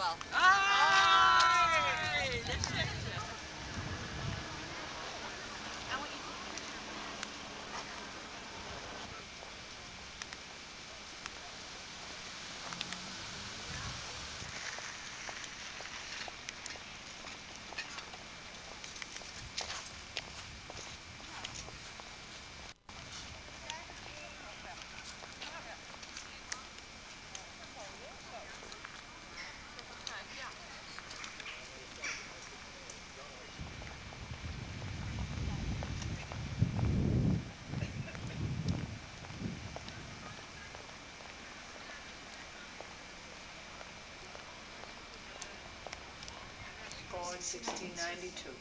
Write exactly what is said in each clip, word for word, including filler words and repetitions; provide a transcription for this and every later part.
sixteen ninety-two.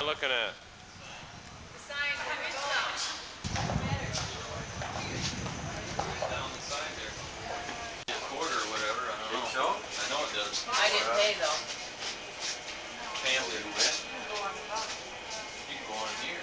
looking at? The sign coming down. Down the side there. A quarter or whatever, I don't know. Think so? I know it does. I didn't pay though. Pay a little bit. You can go on here.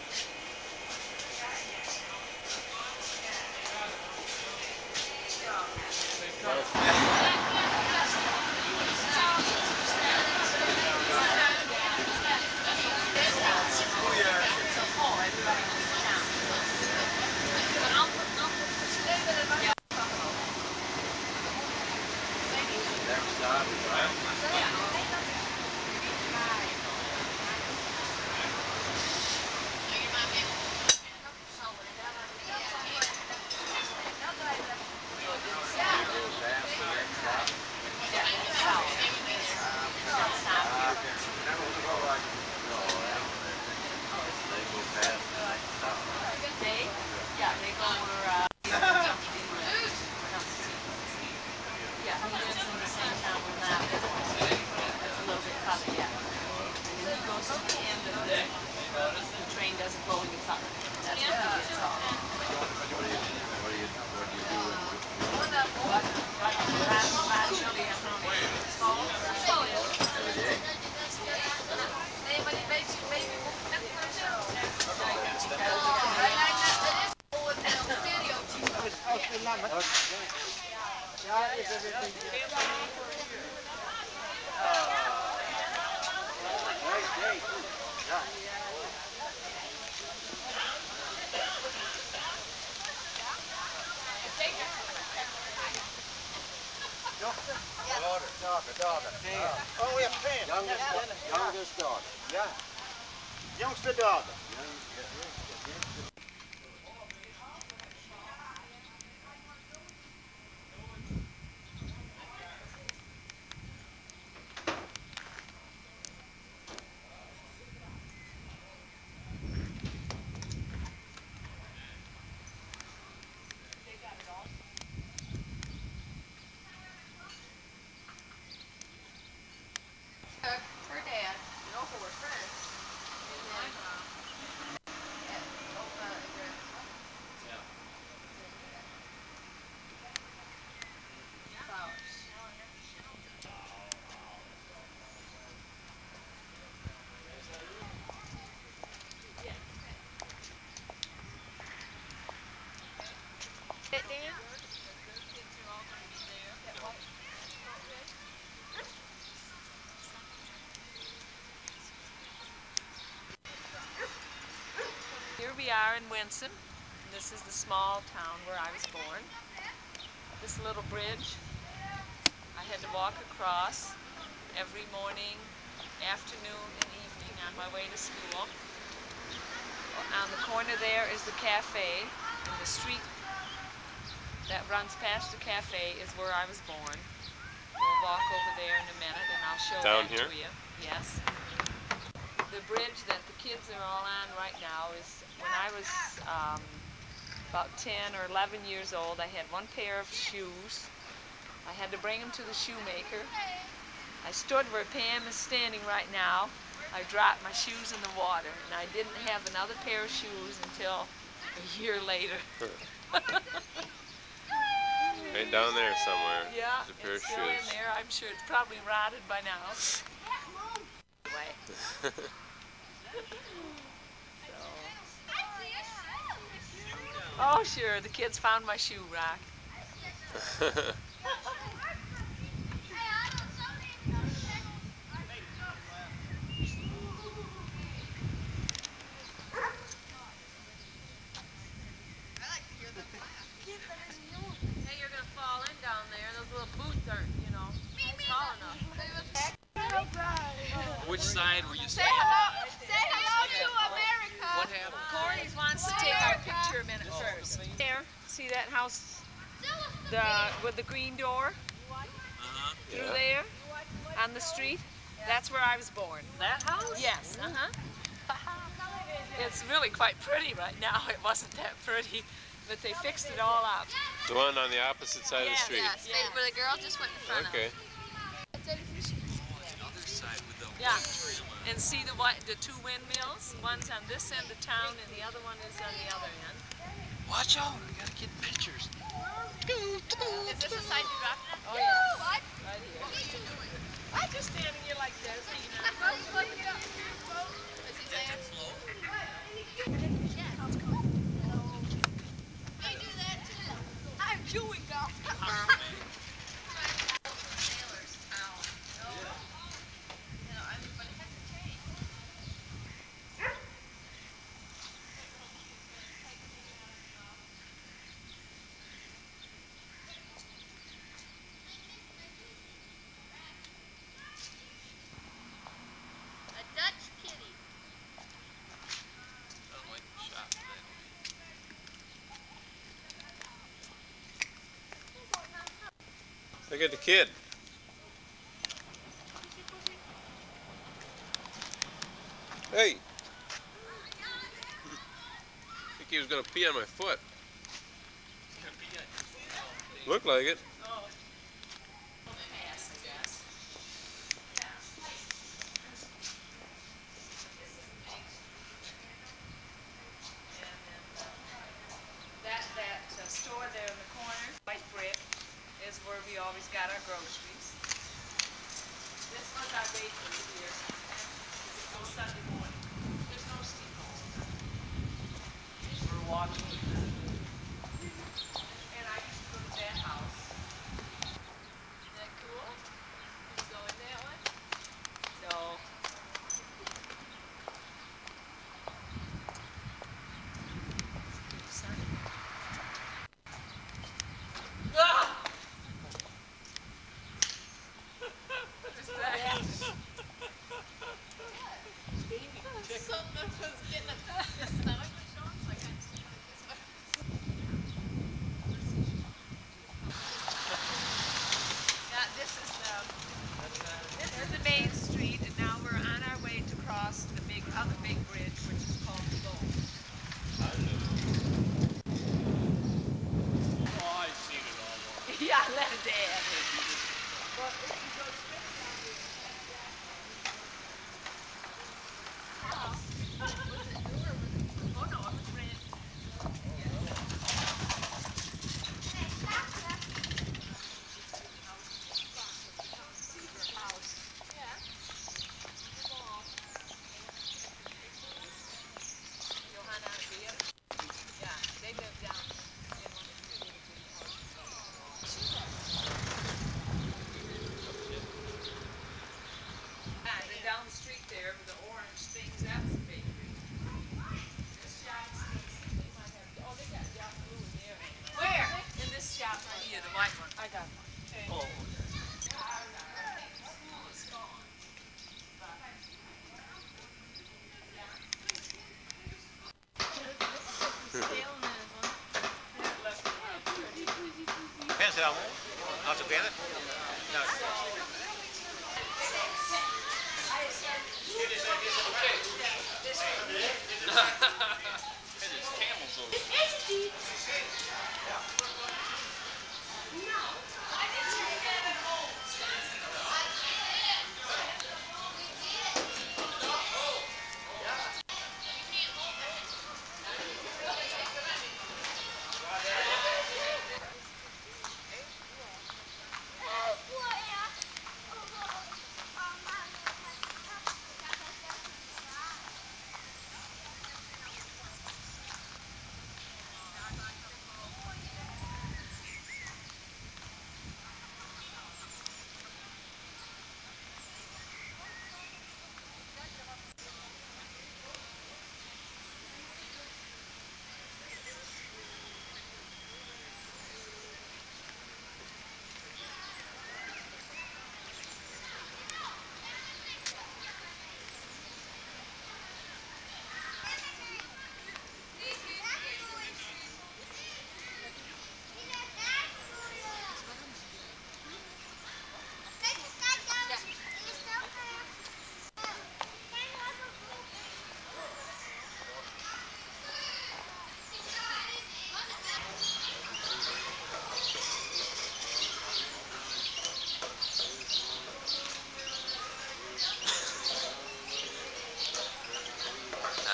Oh, we have ten. Youngest, youngest daughter. Yeah. Youngster daughter. Her dad and Oprah were friends. And then, uh, Oprah and Grandma. Yeah. Flowers. Sit down. Here we are in Winston. This is the small town where I was born. This little bridge I had to walk across every morning, afternoon, and evening on my way to school. On the corner there is the cafe, and the street that runs past the cafe is where I was born. We'll walk over there in a minute and I'll show Down that here? to you. Yes. The bridge that the kids are all on right now is when I was um, about ten or eleven years old. I had one pair of shoes. I had to bring them to the shoemaker. I stood where Pam is standing right now. I dropped my shoes in the water, and I didn't have another pair of shoes until a year later. Right down there somewhere. Yeah, There's a pair it's of still in shoes. there. I'm sure it's probably rotted by now. Anyway. So. Oh, sure. The kids found my shoe rack. Hey, you're gonna fall in down there. Those little boots aren't, you know, tall enough. Which side were you Say saying? hello, say hello to America. What happened? Corey wants to take our picture a minute first. There, see that house, the with the green door Uh-huh. through Yeah. there on the street? That's where I was born. That house? Yes. Uh huh. It's really quite pretty right now. It wasn't that pretty, but they fixed it all up. The one on the opposite side of the Yes, street. Yes, they, where the girl just went in front Okay. of. The other side with the Yeah. white trim on And see the white, the two windmills? One's on this end of town and the other one is on the other end. Watch out! I gotta get pictures. Is this the side you dropped it? Oh, yes. Right here. What are you doing? I'm just standing here like this, hanging out. Is he there? I do that too. I'm chewing gum. A Dutch kitty. Sounds like the shop today. Look at the kid. Hey! I think he was gonna pee on my foot. Looked like it. Oh. Pass, I guess. And then uh, that, that uh, store there in the corner, white brick, is where we always got our groceries. This was our bakery here. It goes Sunday morning. There's no steeple. We're walking. And I used to go to that house. Isn't that cool? You go in that one? No. It's pretty sunny. Ah! What is that? Something was getting a stomach was showing, so I kind of see this way. Yeah, this is the this is the main street, and now we're on our way to cross the big other big bridge, which is called the Bow. Oh, I've seen it all. Yeah, let it dad. But if you go straight down here, was it new or was it? Oh no, it was brand new. Cedar house. Yeah. Johanna and Beer. Yeah, they live down in one of the little bitty houses. And then down the street there with the orange things, that's the bakery. This shop is, they might have, oh, they got Yahoo in there. Where? In this shop right here, the white one. I got one. Oh. It's gone. Pensa lá um? Nossa pena? Não. There's camels over there.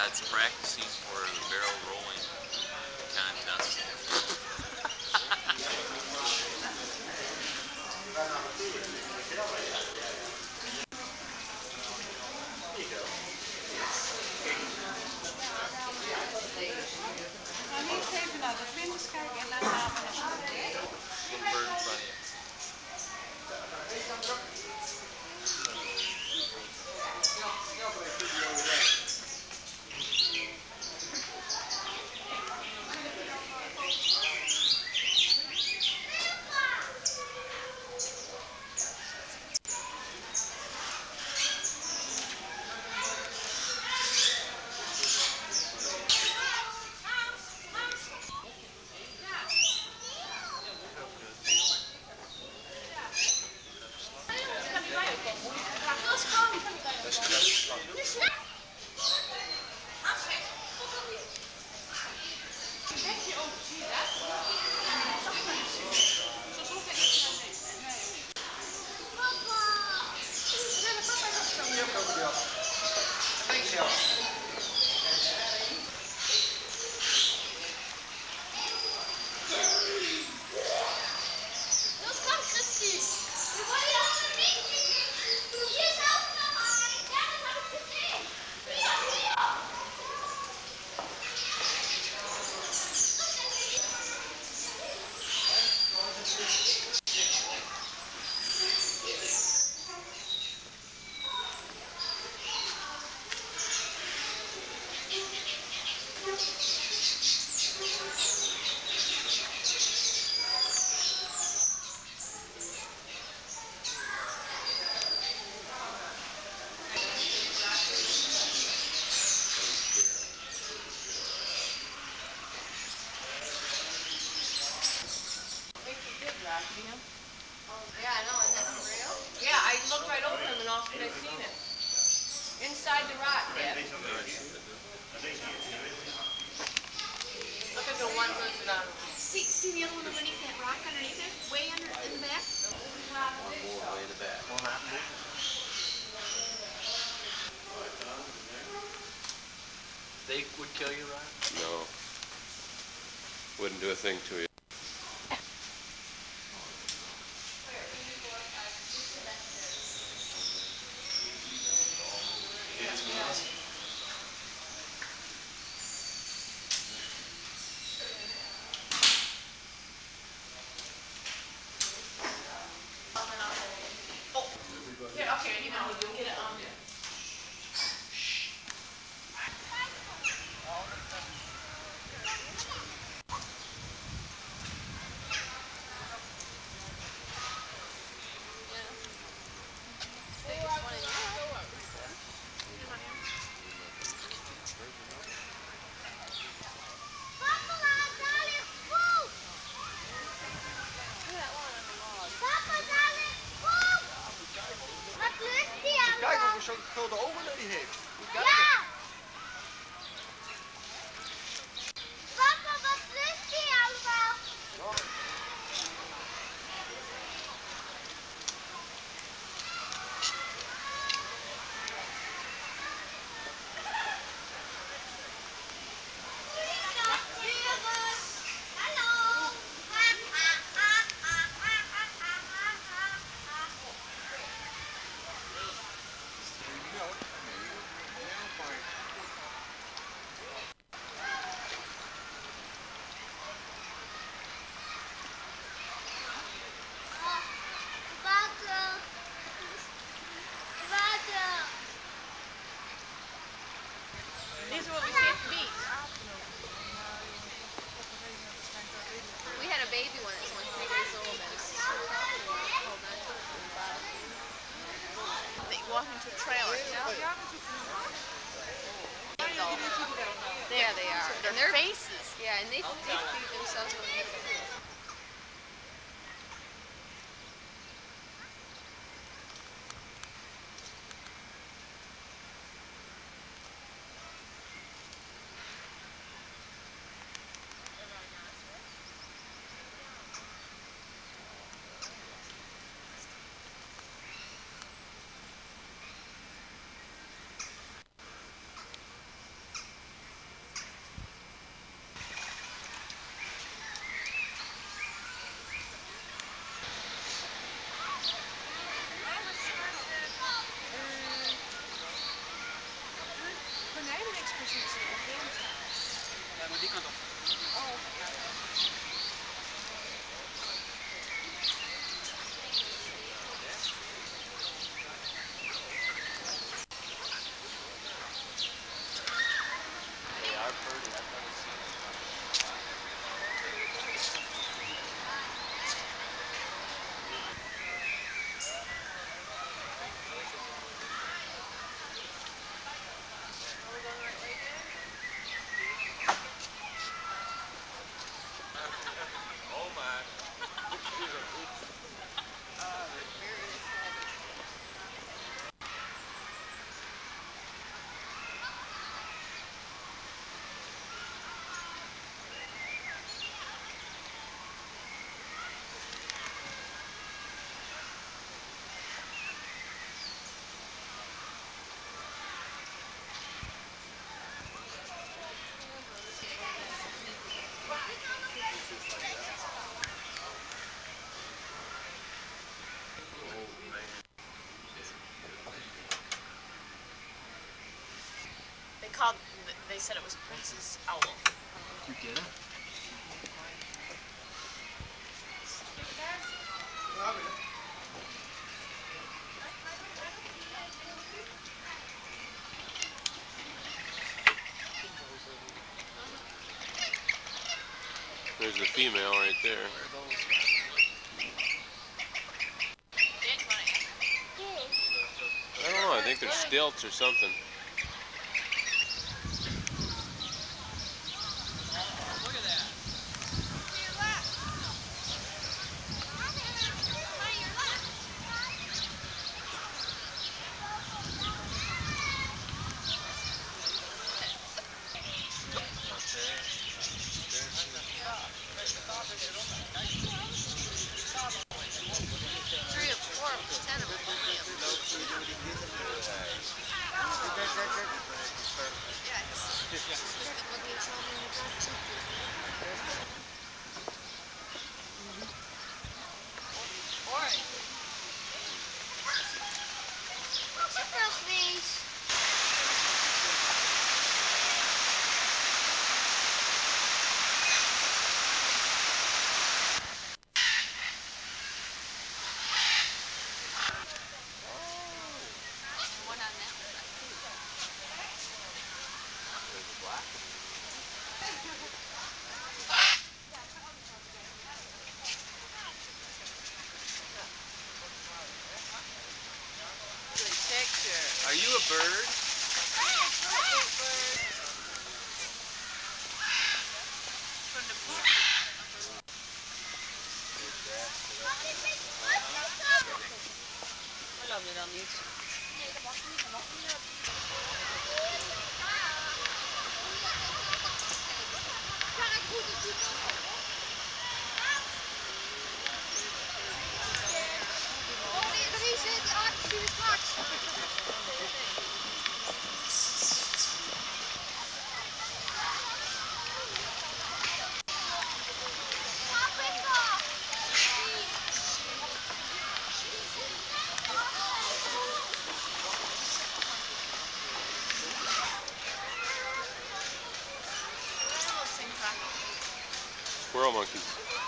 it's practicing for the barrel rolling contest. Nou, niet even naar de vlinders kijken en dan gaan we naar beneden. Little bird in front of you. Yeah, I know, isn't that unreal? Yeah, I looked right over him and all of a sudden I seen it. Inside the rock, yeah. Look at the one person on. See, see the other one underneath that rock underneath it? Way under in the back? Way in the back. They would kill you, Ryan? No. Wouldn't do a thing to you. Yeah, okay, you know, you'll get it on there. Kijk of hij zo'n grote overleden heeft. Ja! Papa, wat lust die allemaal? Hallo! Water! Water! These are what we see at the beach. We had a baby one that's only three days old that was hold on to it from the bottom. They walk into a trailer, you know? There they are. And their faces. Yeah, and they, they feed themselves when they do. They called. They said it was Prince's owl. You get it? There's the female right there. I don't know, I think they're stilts or something. Three of four, ten of them. Orange. Please. One on that side too. Good picture. Are you a bird? From the pool. I love it on these. Squirrel monkeys.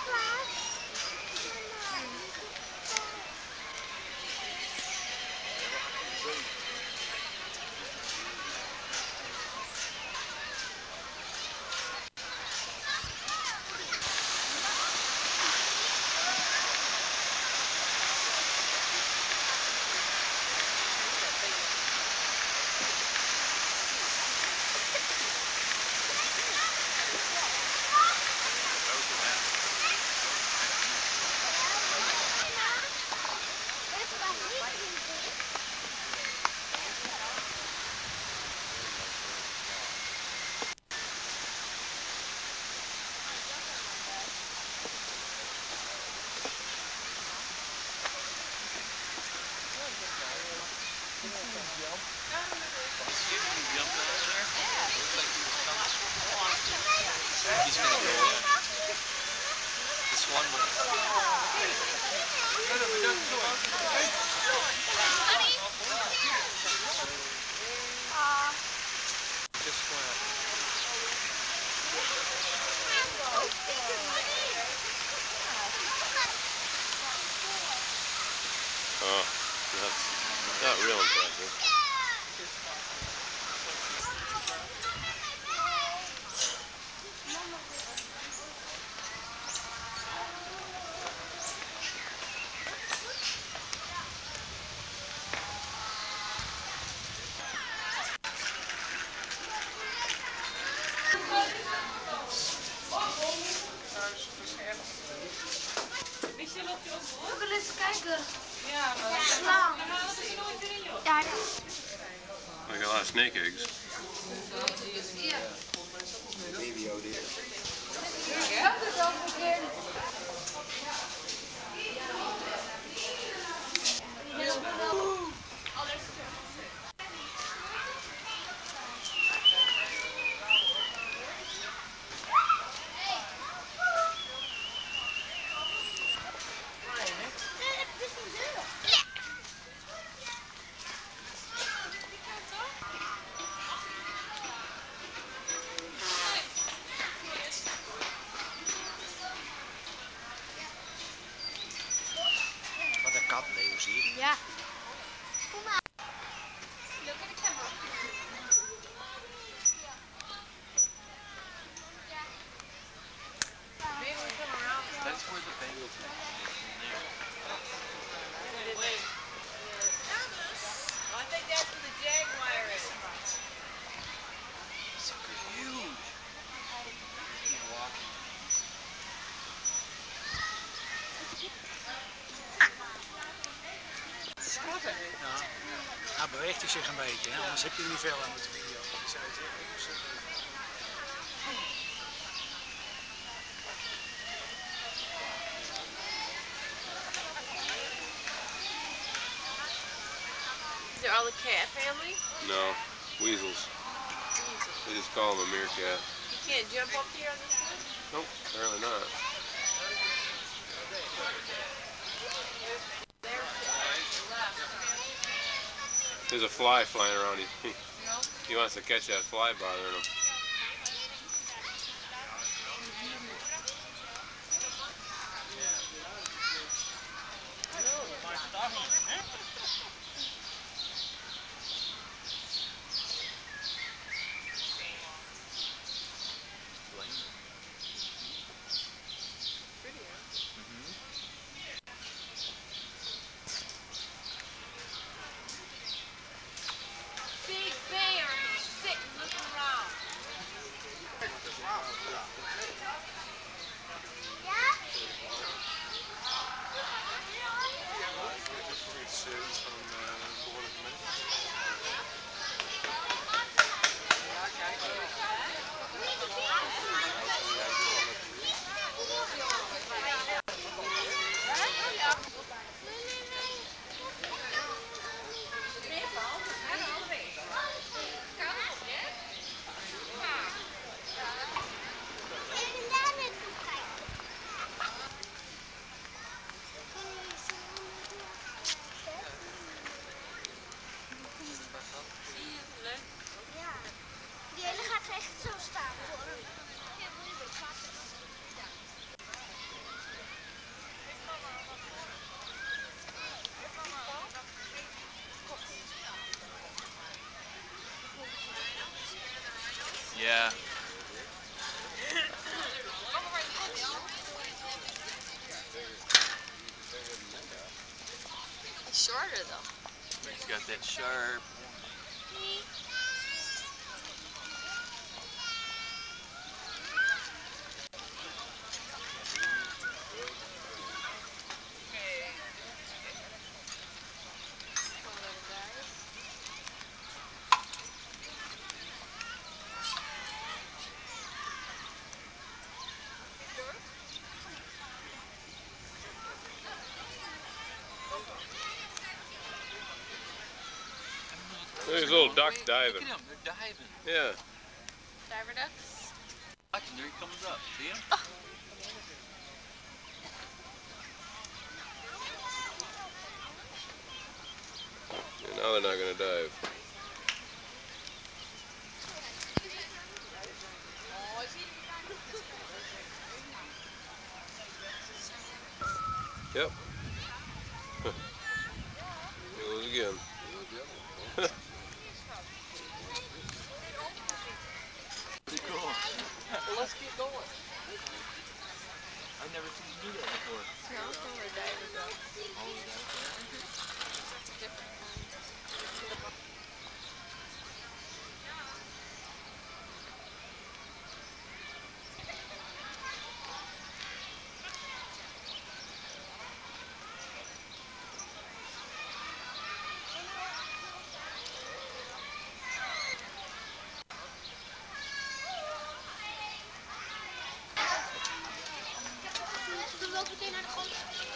He's gonna go in. This one was. This Ook al eens kijken. Slang. Daar. I got a lot of snake eggs. Wat een kat, Leo, zie je? Ja. Kom maar. Look at the camera. That's where the Bengals are. Wait. I think that's where the jaguar is. Super huge. Keep walking. Ja. Nou beweegt hij zich een beetje, hè? Anders heb je er niet veel aan met de video. Dat zou je zeggen. Is there all the cat family? No, weasels. They just call them a meerkat. You can't jump up here on this one? Nope, apparently not. There's a fly flying around. He, he wants to catch that fly bothering him. Big bear. He's sitting looking around. Die hele gaat echt zo staan hoor. Yeah. It's shorter though. He's got that sharp. There's a little duck diving. Look at him, they're diving. Yeah. Diver ducks? Watch him, there he comes up. See him? Oh. And now they're not going to dive. Yep. Here goes again. Pretty cool. Well, let's keep going. I've never seen you do that before. Snowflake or diver ducks? Oh, is that okay? It's a different kind. meteen naar de grond.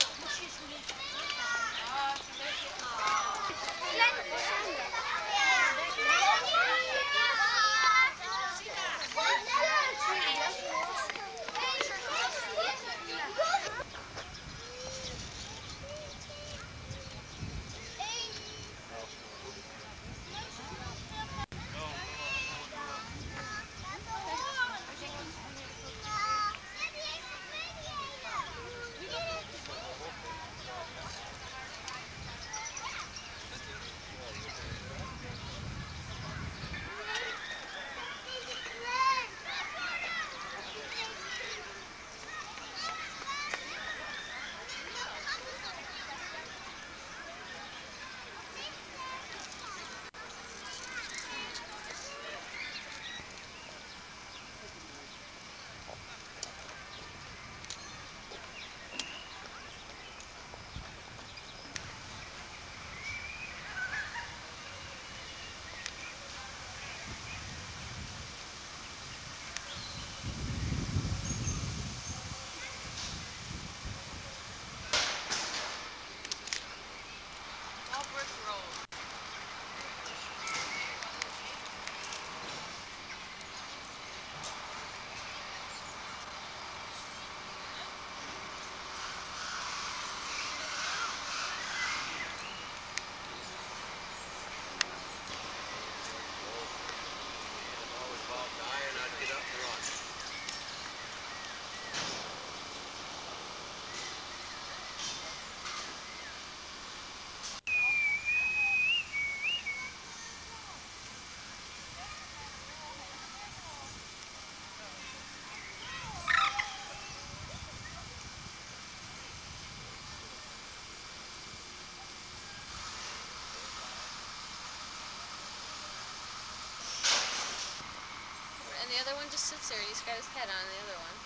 And the other one just sits there. He's got his head on the other one.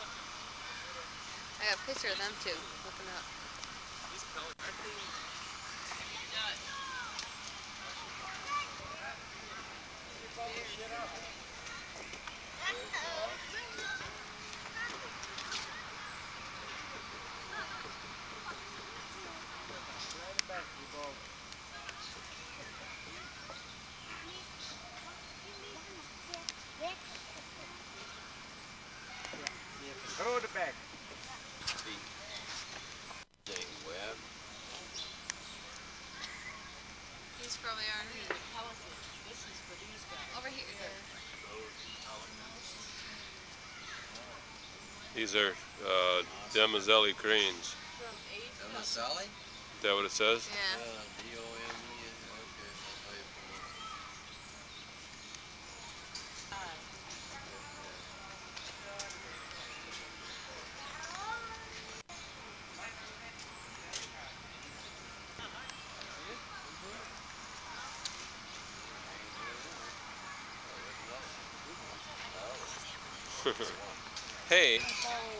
I got a picture of them too. Looking up. Throw it back. He's probably on here. This is for these guys. Over here. These are uh, Demazelli cranes. Sally? Is that what it says? Yeah. D O M E, okay. Hey. One.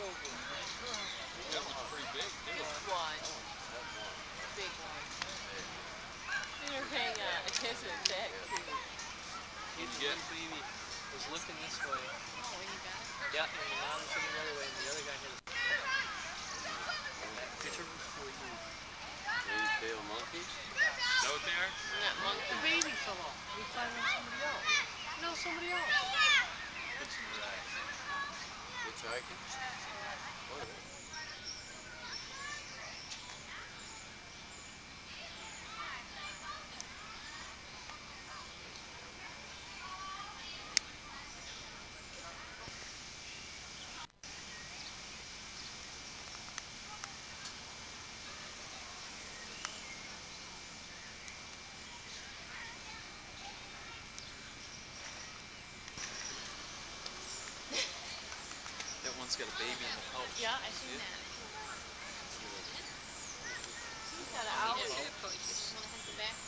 Big one. You're hang on. Isn't that cute? Huge one baby was looking this way. Oh, you got it? Yeah, and the mom was looking the other way, and the other guy had a picture before you. Ring-tail monkeys? Is that what they are? That monkey. The baby fell off. We found somebody else. No, somebody else. Hitchhiking? What? That one's got a baby in the pouch. Yeah, I seen that. He's got an owl. Just want to hit the back.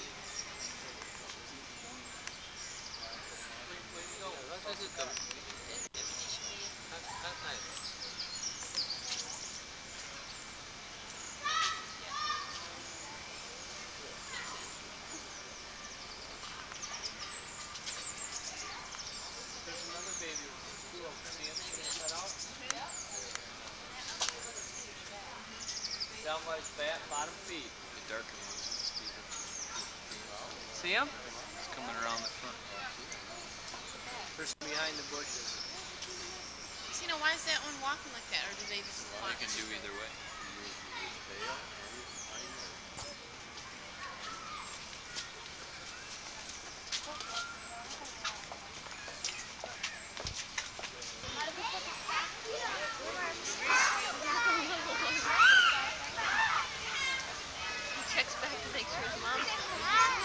Way to go. Let's visit them. That's, that's nice. There's another baby with two of them. See him? See him set out? Down by his bat, bottom feet. The darker ones must be the, the See him? He's coming around the front. Person behind the bushes. So, you know, why is that one walking like that, or do they just well, want you can do either way. He checks back to make sure his mom's coming.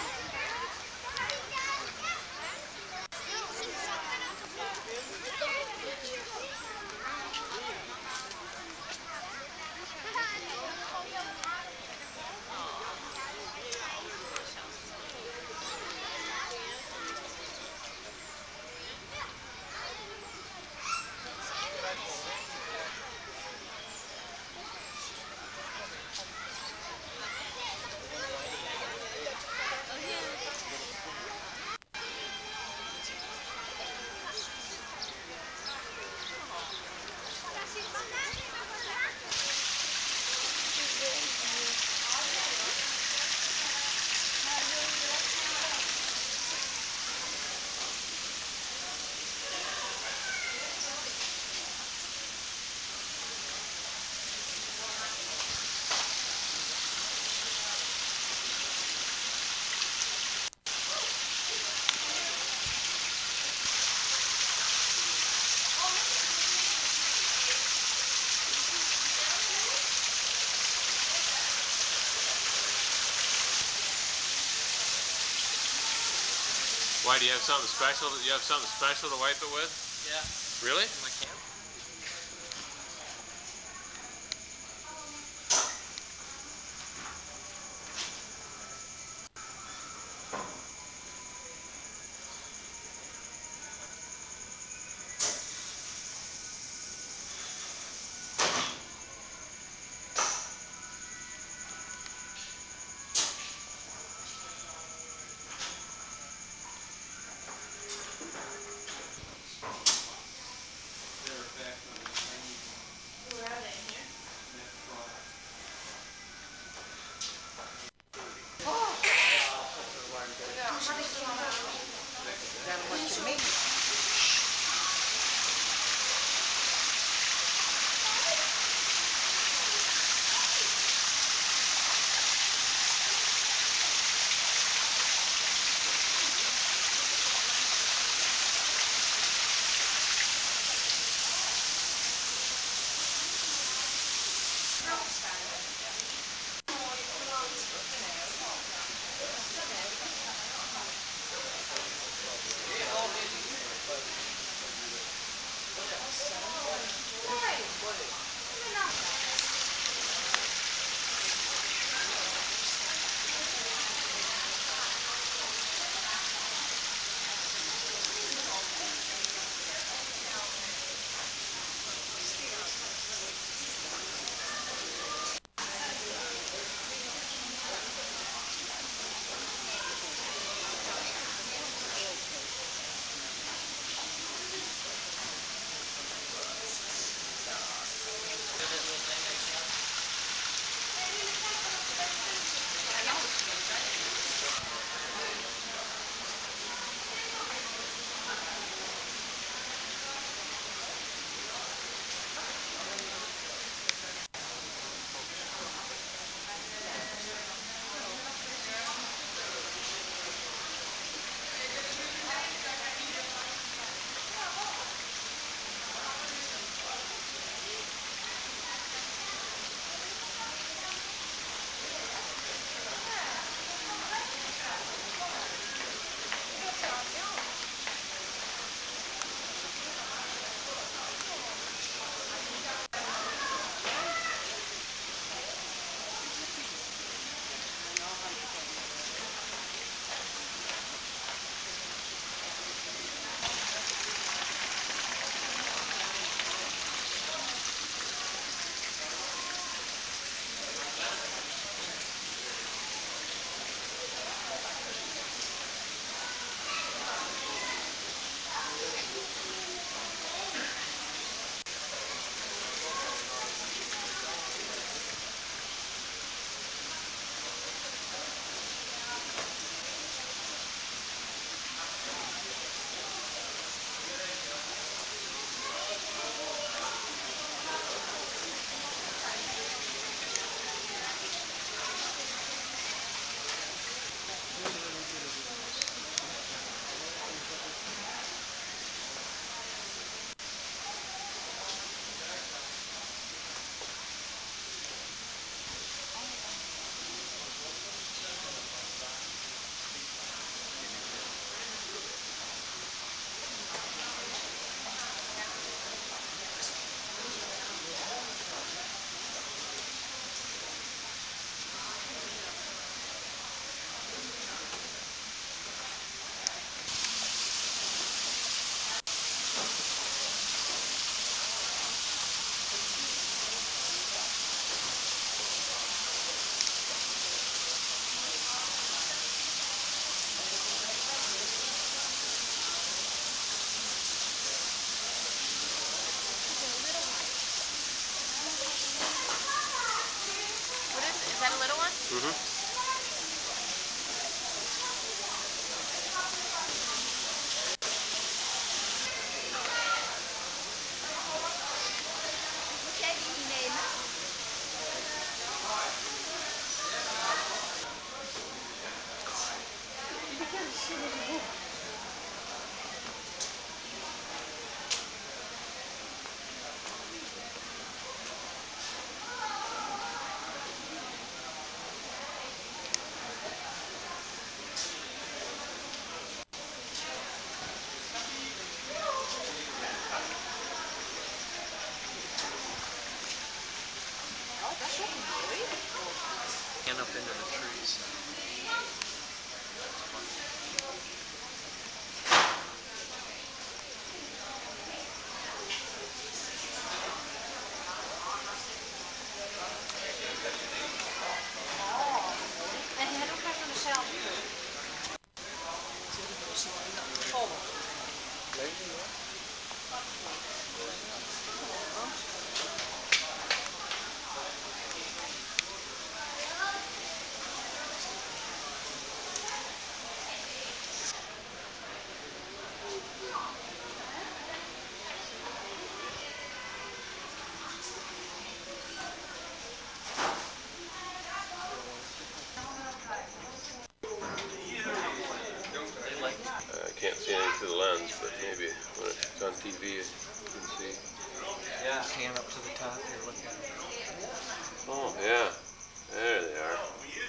Why, do you have something special? You have something special to wipe it with? Yeah. Really? In my camp. Mm-hmm. And up into the trees. I can't see anything through the lens, but maybe when it's on T V you can see. Yeah. Hand up to the top here, look at it. Oh, yeah. There they are.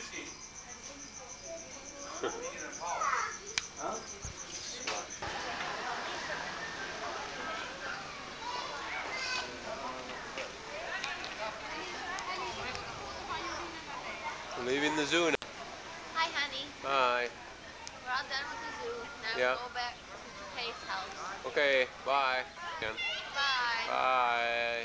Leaving the zoo now. Hi, honey. Hi. We're all done with the zoo. Now Yeah. we go back to Kay's house. Okay, bye. Again. Bye. Bye.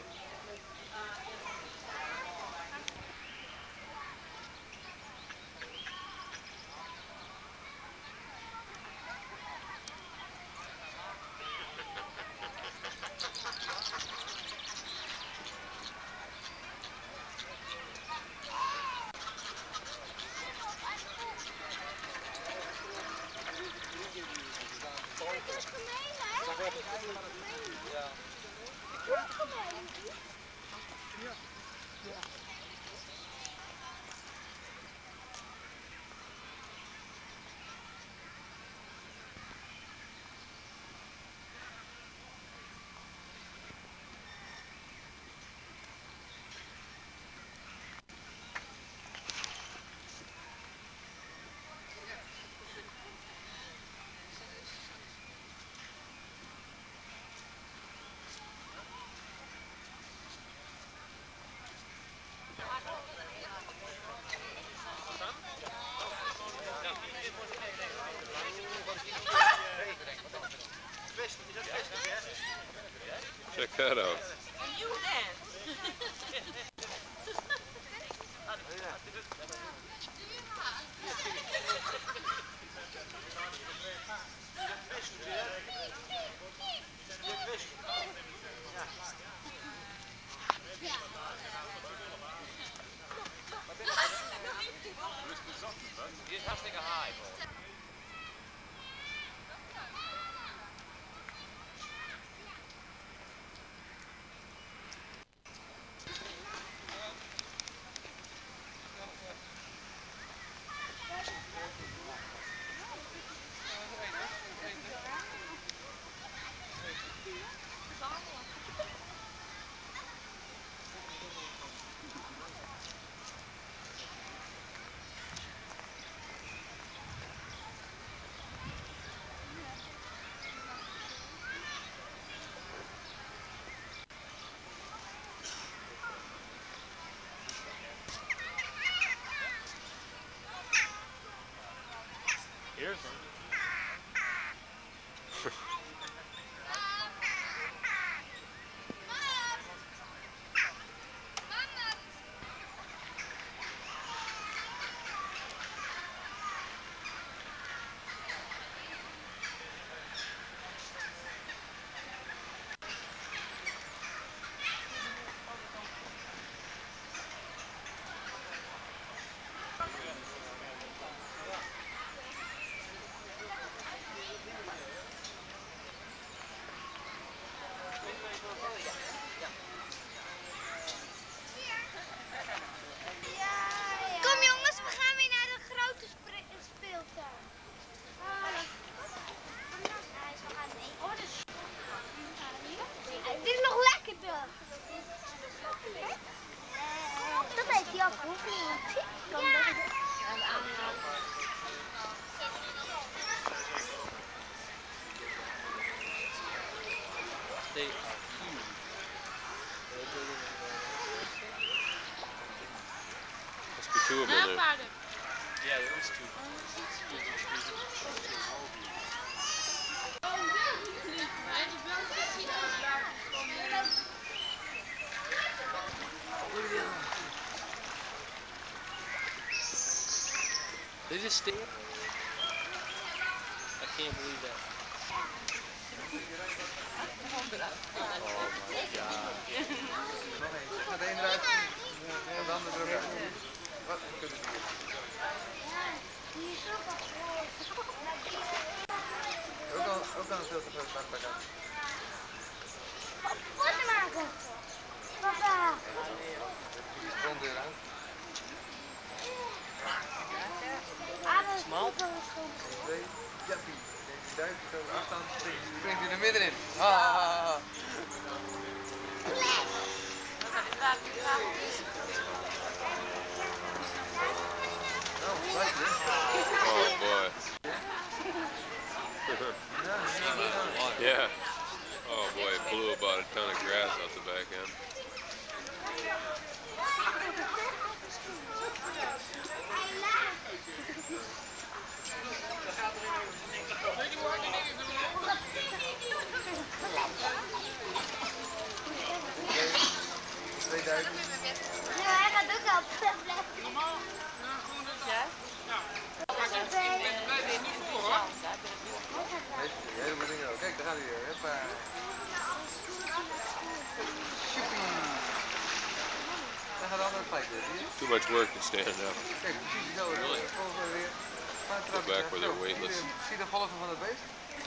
Check that out. And you then. You just have to take a high, bro. Here's Kom jongens, we gaan weer naar de grote speeltuin. Dit is nog lekkerder. Dat heeft hij ook goed. They are huge. Must be two of them in there. Yeah, there is two. They just stay. I can't believe that. Oh my god. Gaat de een eruit en de andere eruit. Wat kunnen die? Ook al, ook al een veel te groot zakpak uit. Foto maken. Papa. Die spronddeur aan. Small? Twee, jappie. Die duikt zo de afstand, springt hij er middenin. Ah, ah, ah. Oh, right there. Oh boy. Yeah. Oh boy, it blew about a ton of grass out the back end. Twee duiken. Ja, hij gaat ook al blijven. Ja? Een heleboel dingen ook. Kijk, daar gaat hij weer. Hoppa. Sjoepie. Daar gaat de andere gelijk weer. Zie je? Too much work to stand up. Kijk, precies hetzelfde. Volgens weer. Go back where they're weightless. Zie je de golven van het beest?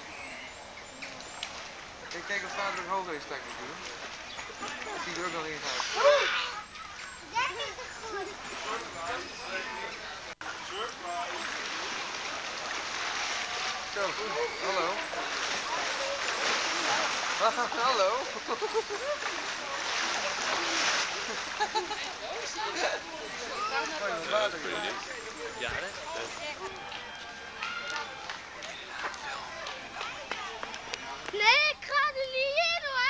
Kijk, kijk of vader ook hoog is straks natuurlijk. Dat zie je er ook nog in gaan. Zo, hallo. Hallo. Yeah, that's pretty neat. Ja, hè? Nee, ik ga er niet in hoor.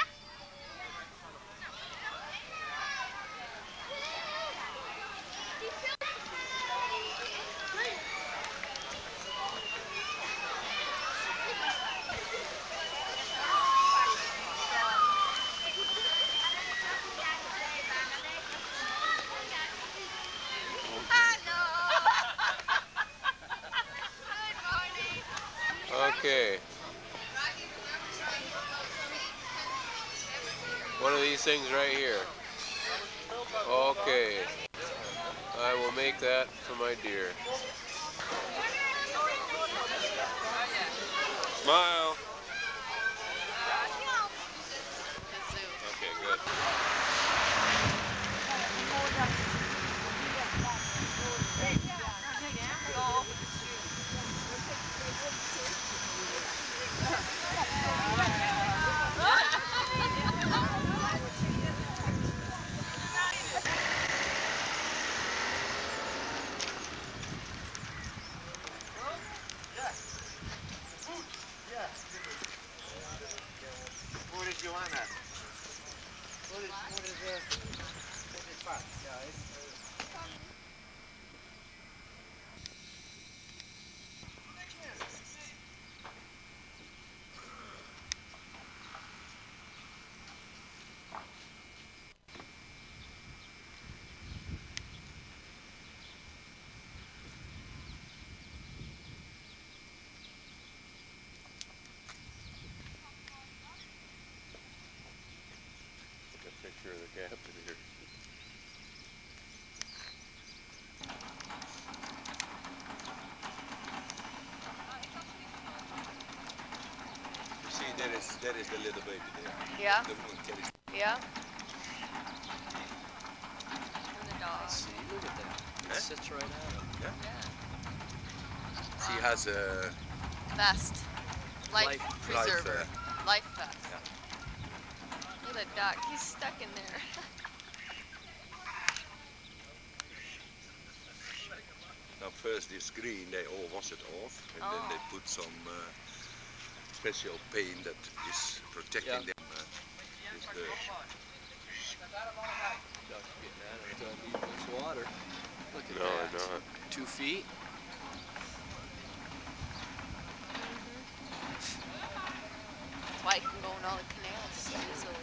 Okay. One of these things right here. Okay. I will make that for my deer. Smile. Okay, good. What is Joanna? What is, what is, uh, what is that, guys? Picture of the captain here. You see, he did is that is the little baby there. Yeah. The woman cat is. Yeah. And the dog. See, look at that. It Huh? sits right on him. Yeah. Yeah. She has a Vest. Life, Life- preserver. life, Life vest. Yeah. Look at the duck. He's stuck in there. Now first this green they all wash it off and Oh. then they put some uh, special paint that is protecting Yeah. them uh, with the Duck's getting at it. Don't need much water. Look at No, that. not. Two feet. That's why he can go in all the canals so easily.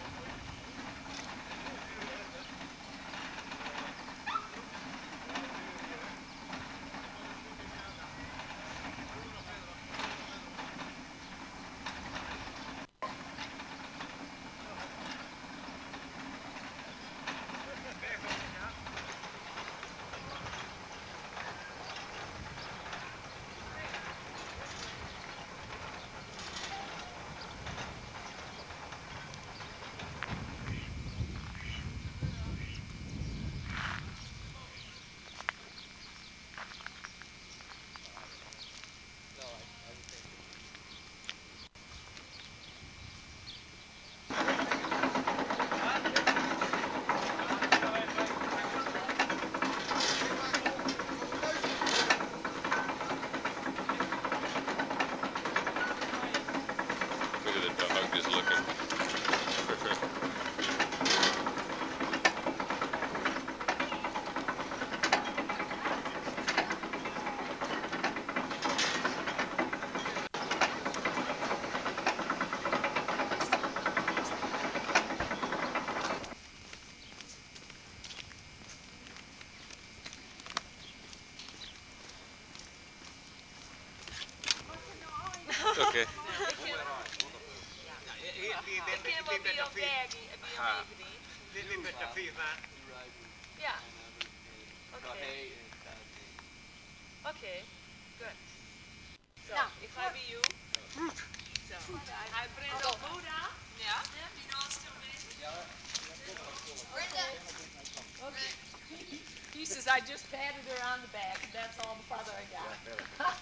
Look at the dog just looking. Okay. Ja. Okay. Okay. Good. So, if I be you. So, I bring the Buddha. Ja. Okay. He says I just patted her on the back. That's all the father I got.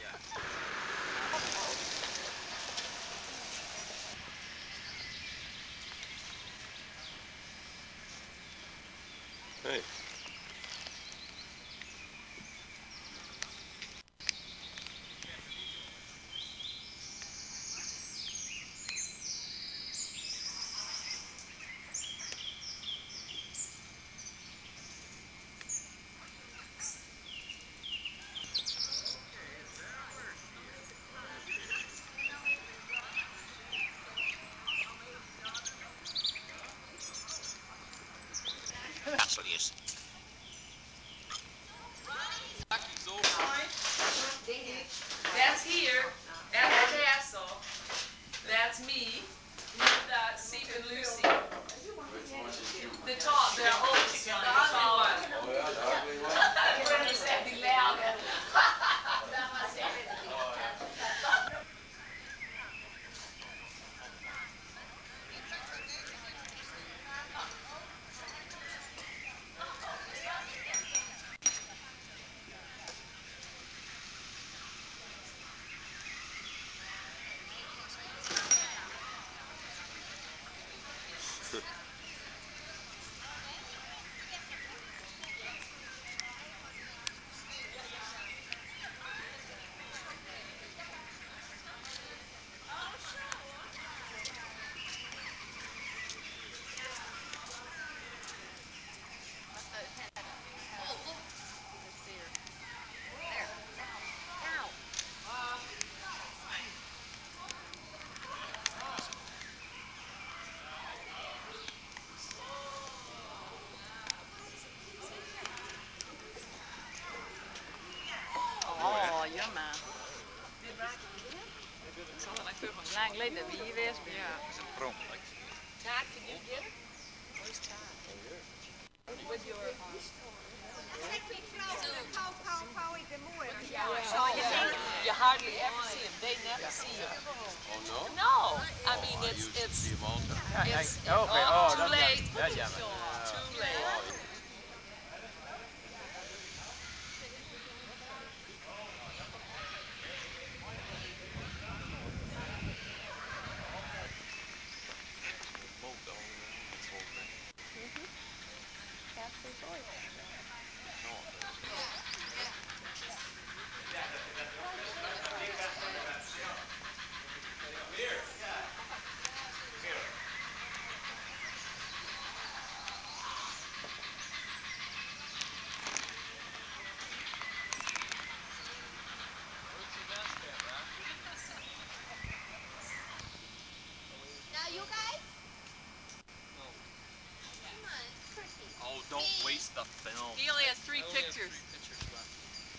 Hey. Casseljes. That's here at the castle. That's me with uh, Steve and Lucy. The tall, the oldest one, the tall one. Brenda said be loud. Oh, jammer. Zo, dan kun je van lang geleden wie je wees bent. Ja. It's a prom. Like, Todd, can you get it? Where's Todd? With your. Um, You hardly ever see them. They never see them. Oh no? No. I mean, Oh, I it's used to it's see them all the time. it's Ja, oh, oké, oh, too dat ja, late. dat jammer. Too late. Smoked all around this whole thing. Cast their toys. No, Now you guys? Oh, don't waste the film. He only has three pictures. Pictures left.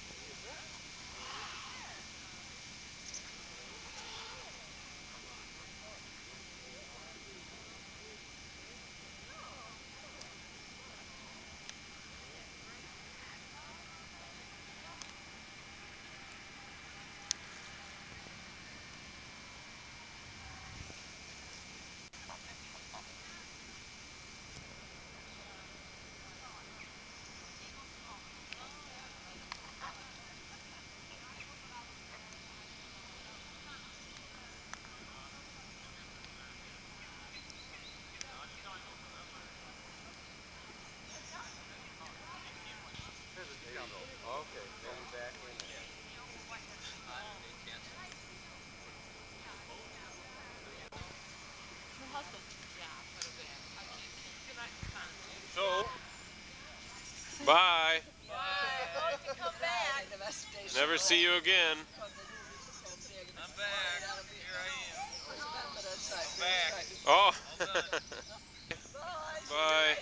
okay, getting back in there. So, bye. Never see you again. I'm back. Here I am. I'm back. Oh. Bye. Bye.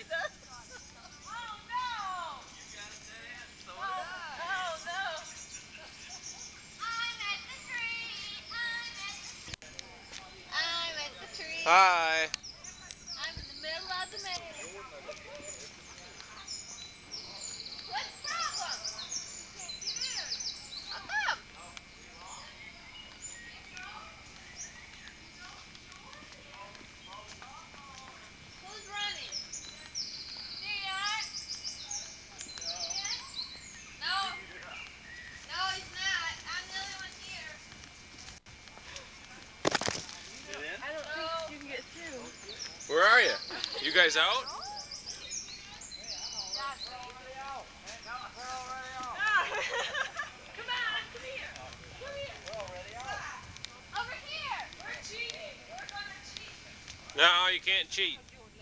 Hi. I'm in the middle of the maze. What's the problem? How come? Who's running? There you are. No. No, he's not. I'm the only one here. I don't think you can get through. Where are you? You guys out? Come on, come here. Come here. Over here. We're cheating. We're gonna cheat. No, you can't cheat.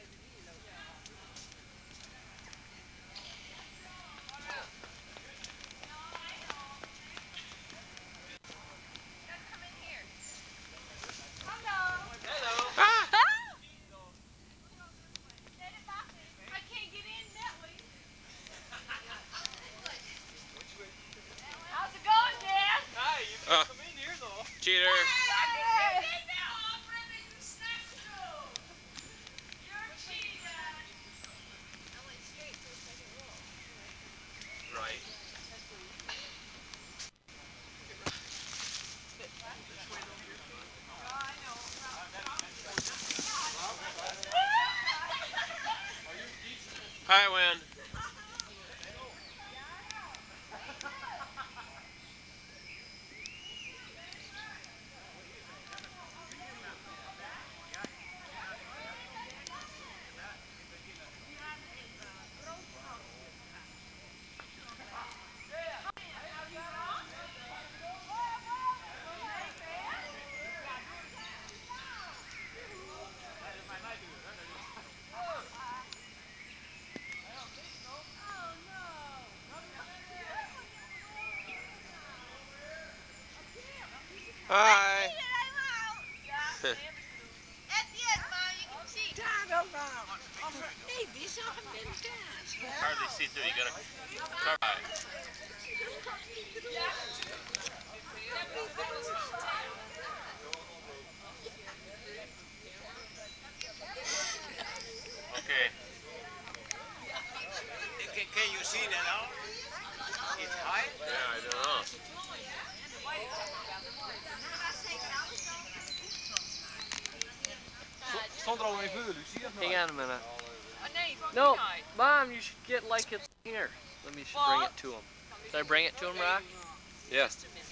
Come in here. Ah! I can't get in that way. How's it going, Dad? Hi, you Uh, come in here though. cheater. I can't get in there, all Brenda, you snack through. You're cheating, Dad. I went straight to the second row. Right. Hi, Wen. Hi. At the end, Mom, you can see. Hardly see through. You gotta cover eye. Okay. Can, can you see that out? stond er al een vuur, zie je? Hang on a minute. Oh, nee, van No, die night. Mom, you should get like it's here. Let me should bring it to him. Should I bring it to him, Rock? Yeah.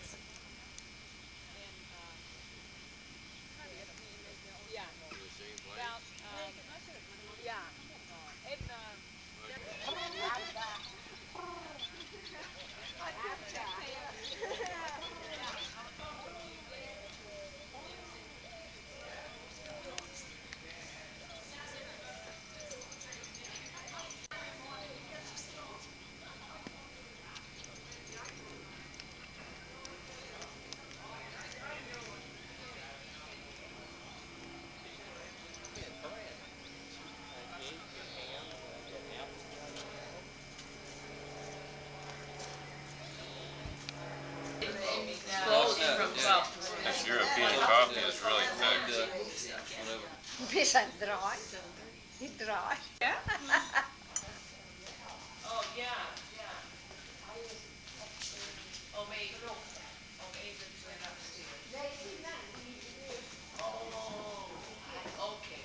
Closed from twelve. This European coffee is really thick. Bis aan het draaien. Die draait. Yeah? Oh, yeah, yeah. Oh, maybe. Oh, maybe it's went upstairs. Oh, okay,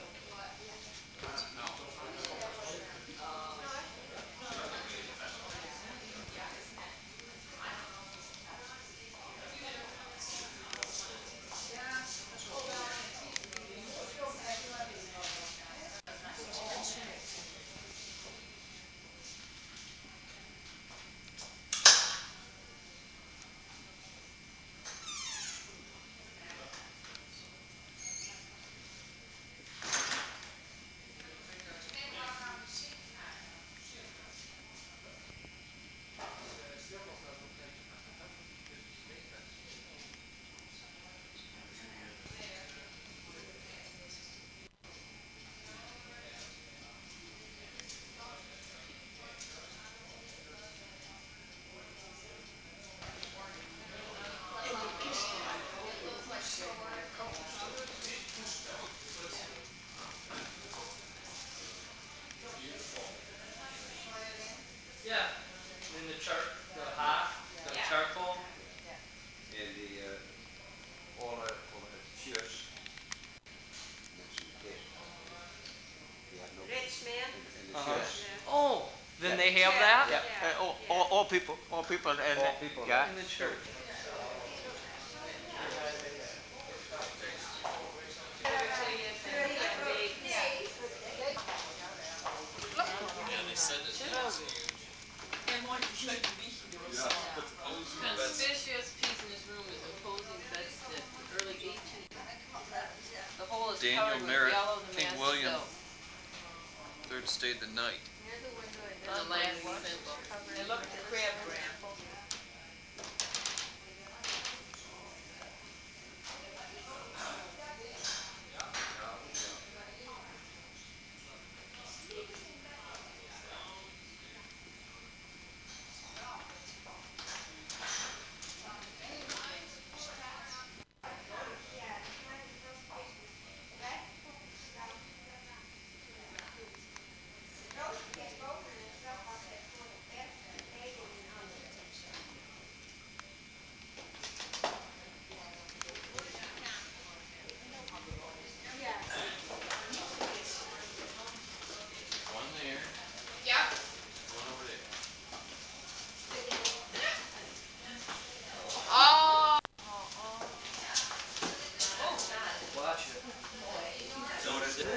Yeah. In the char the hot, the charcoal. En die uh, alle, alle chips. Rich man. En de Uh-huh. chips. Oh, then they have that? Yeah, uh, all, all, all people, all people, and All people yeah. in the church. Conspicuous piece in this room is imposing bedstead, early eighteenth. The whole is Daniel covered with Merritt, yellow, the King mass William. silk. Third stayed the night. And the last symbol. And look at the crab gram. One there. Yeah. One over there. Oh. Watch it. So what is it?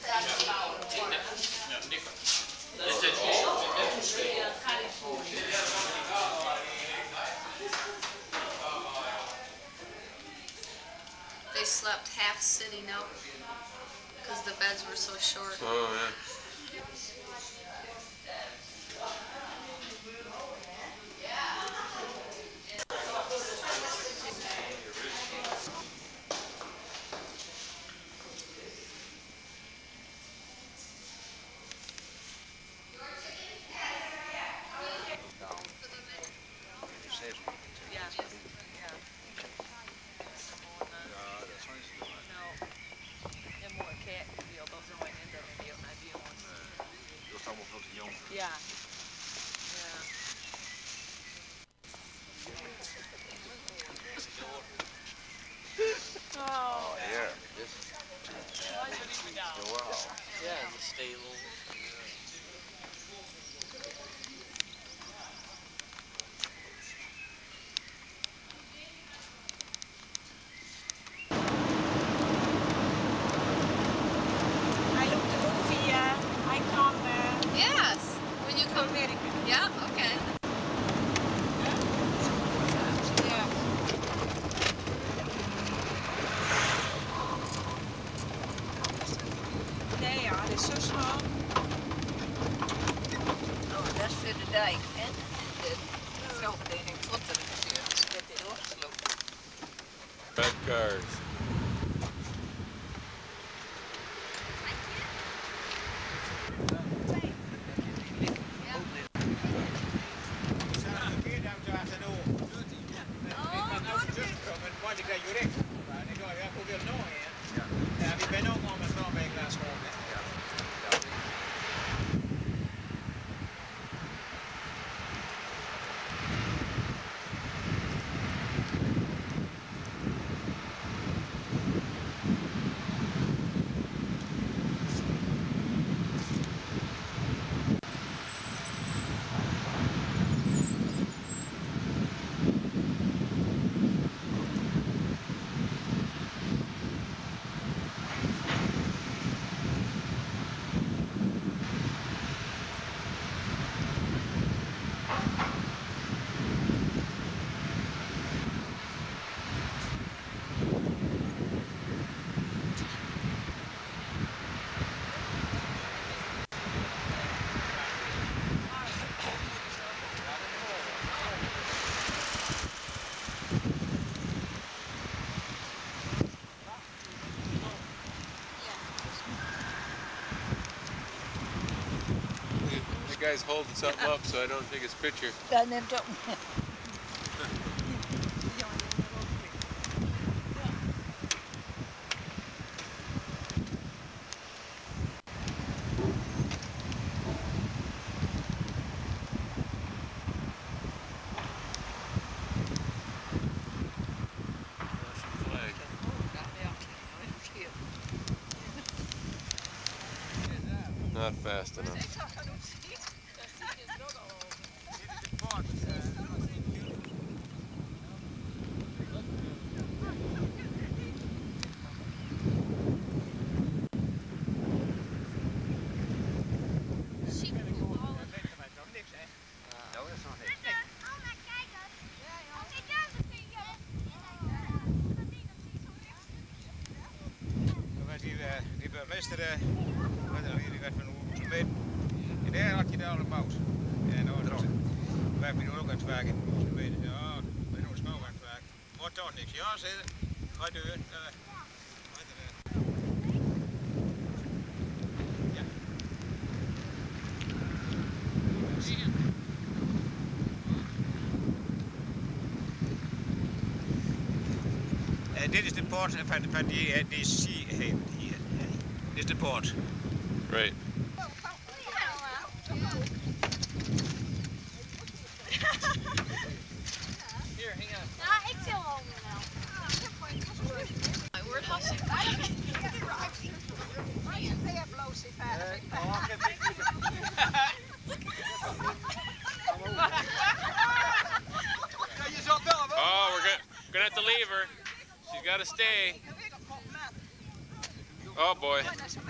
Yeah, Nichols. They slept half sitting up because the beds were so short. Oh, yeah. Ja. Ja. Oh, Yeah. mooi, Wow. Yeah, in the stable. I looked the movie, uh, I come, uh, Yes. When you to come. America. Yeah. Okay. Yeah. Nee, ja, dat is zo schoon. Oh, dat is voor de dijk. En de velddeling tot de rivier. Dus dat is doorgeslopen. Red cars. The guy's holding something up so I don't take his picture. Dan neemt ook. Not fast enough. Die burgemeester, die werd van hoe mee. En daar had je daar al een bouwt. En nou, dat wij hebben nu ook aan het werken in de gemeente. Ja, we doen het snel aan het werken. Wordt toch niks. Ja, zitten. Ga deur. Ja. Uh, dit is de poort van, van die, uh, die sea hier. Dit is de poort. Right. Hier, hang on. Ja, ik til al wel. We're lost. Oh, we're gonna, gonna have to leave her. She's gotta stay. Oh boy.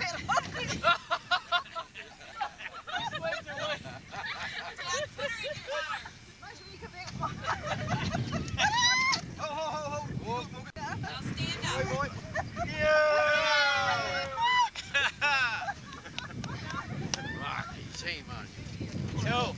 Zo.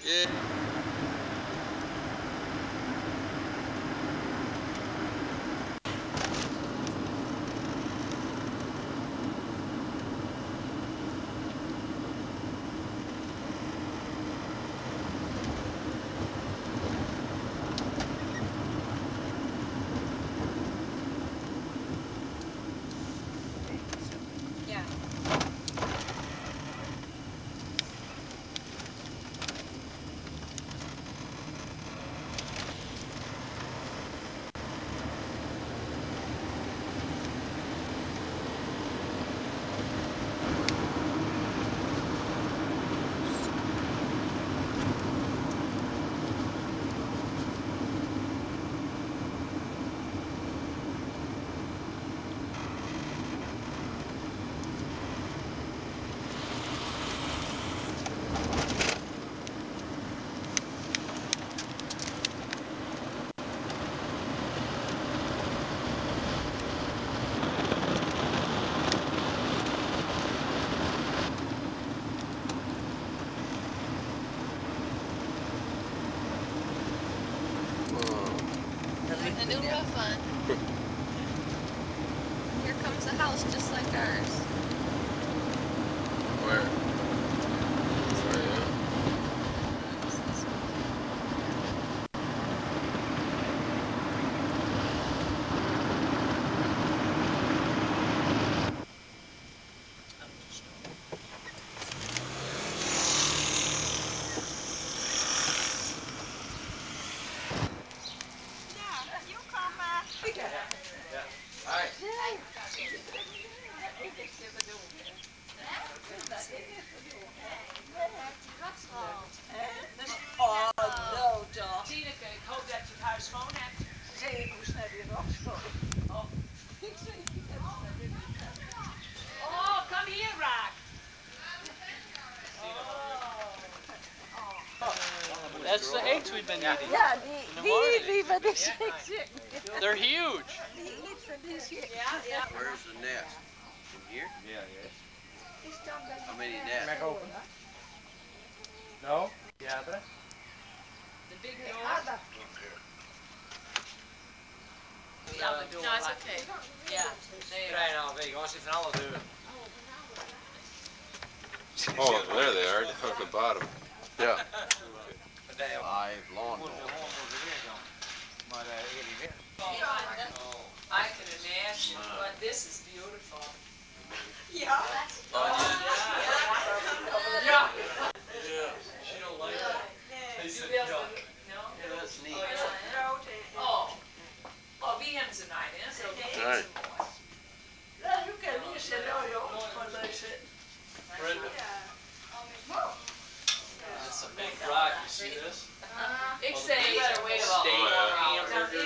A new roof on. Here comes a house just like ours. Where? Where, yeah? That's the eggs we've been eating. Ja, die, die, die van die zitten. They're huge. Die niet van die zitten. Where's the nest? In here? Yeah, yes. How many nests? No? Yeah, but. The big door. The other door. No, it's okay. Yeah. There. Right now, weet je, gewoon zit van alle deuren. Oh, there they are, down at the bottom. Yeah. Live lawnmower. Maar uh, ik heb I can imagine, but this is beautiful. Ja. Yeah. Yeah, she don't like that. They You said built junk. it, no? Yeah, that's neat. Oh. Oh, wie hebben ze nou, hè? Zo Right. Ja, je kan niet zeggen, joh, van deze. Brenda. That's a big rock, you see this? Ik zei, Steak, hamburger,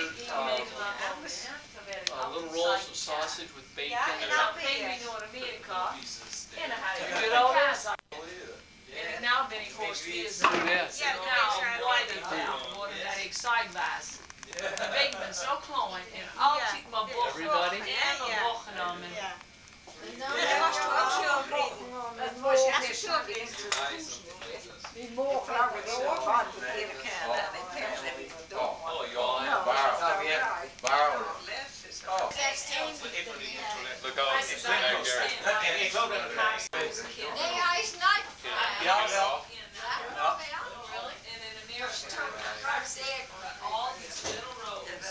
uh, uh, little rolls of sausage with bacon. En dan ging we naar Amerika. Pieces. En dan had ik het al eens. En ik nou ben ik hoogstens. Do that. Ja, nou, mooi dat geworden dat ik sideways. Ik ben zo klein en altijd mijn bocht. Everybody? En mijn bocht genomen. Dat was toch ook zo vriend. Het was echt zo vriend. Die mogen langer door, want die hele kan dat niet per se doen. Oh, y'all Nou, have dat bar. is right. Borrow. Oh. Look out, it's back there. Ik loop naar de Nee, hij is niet. Ja, wel. And in America, all these little roads.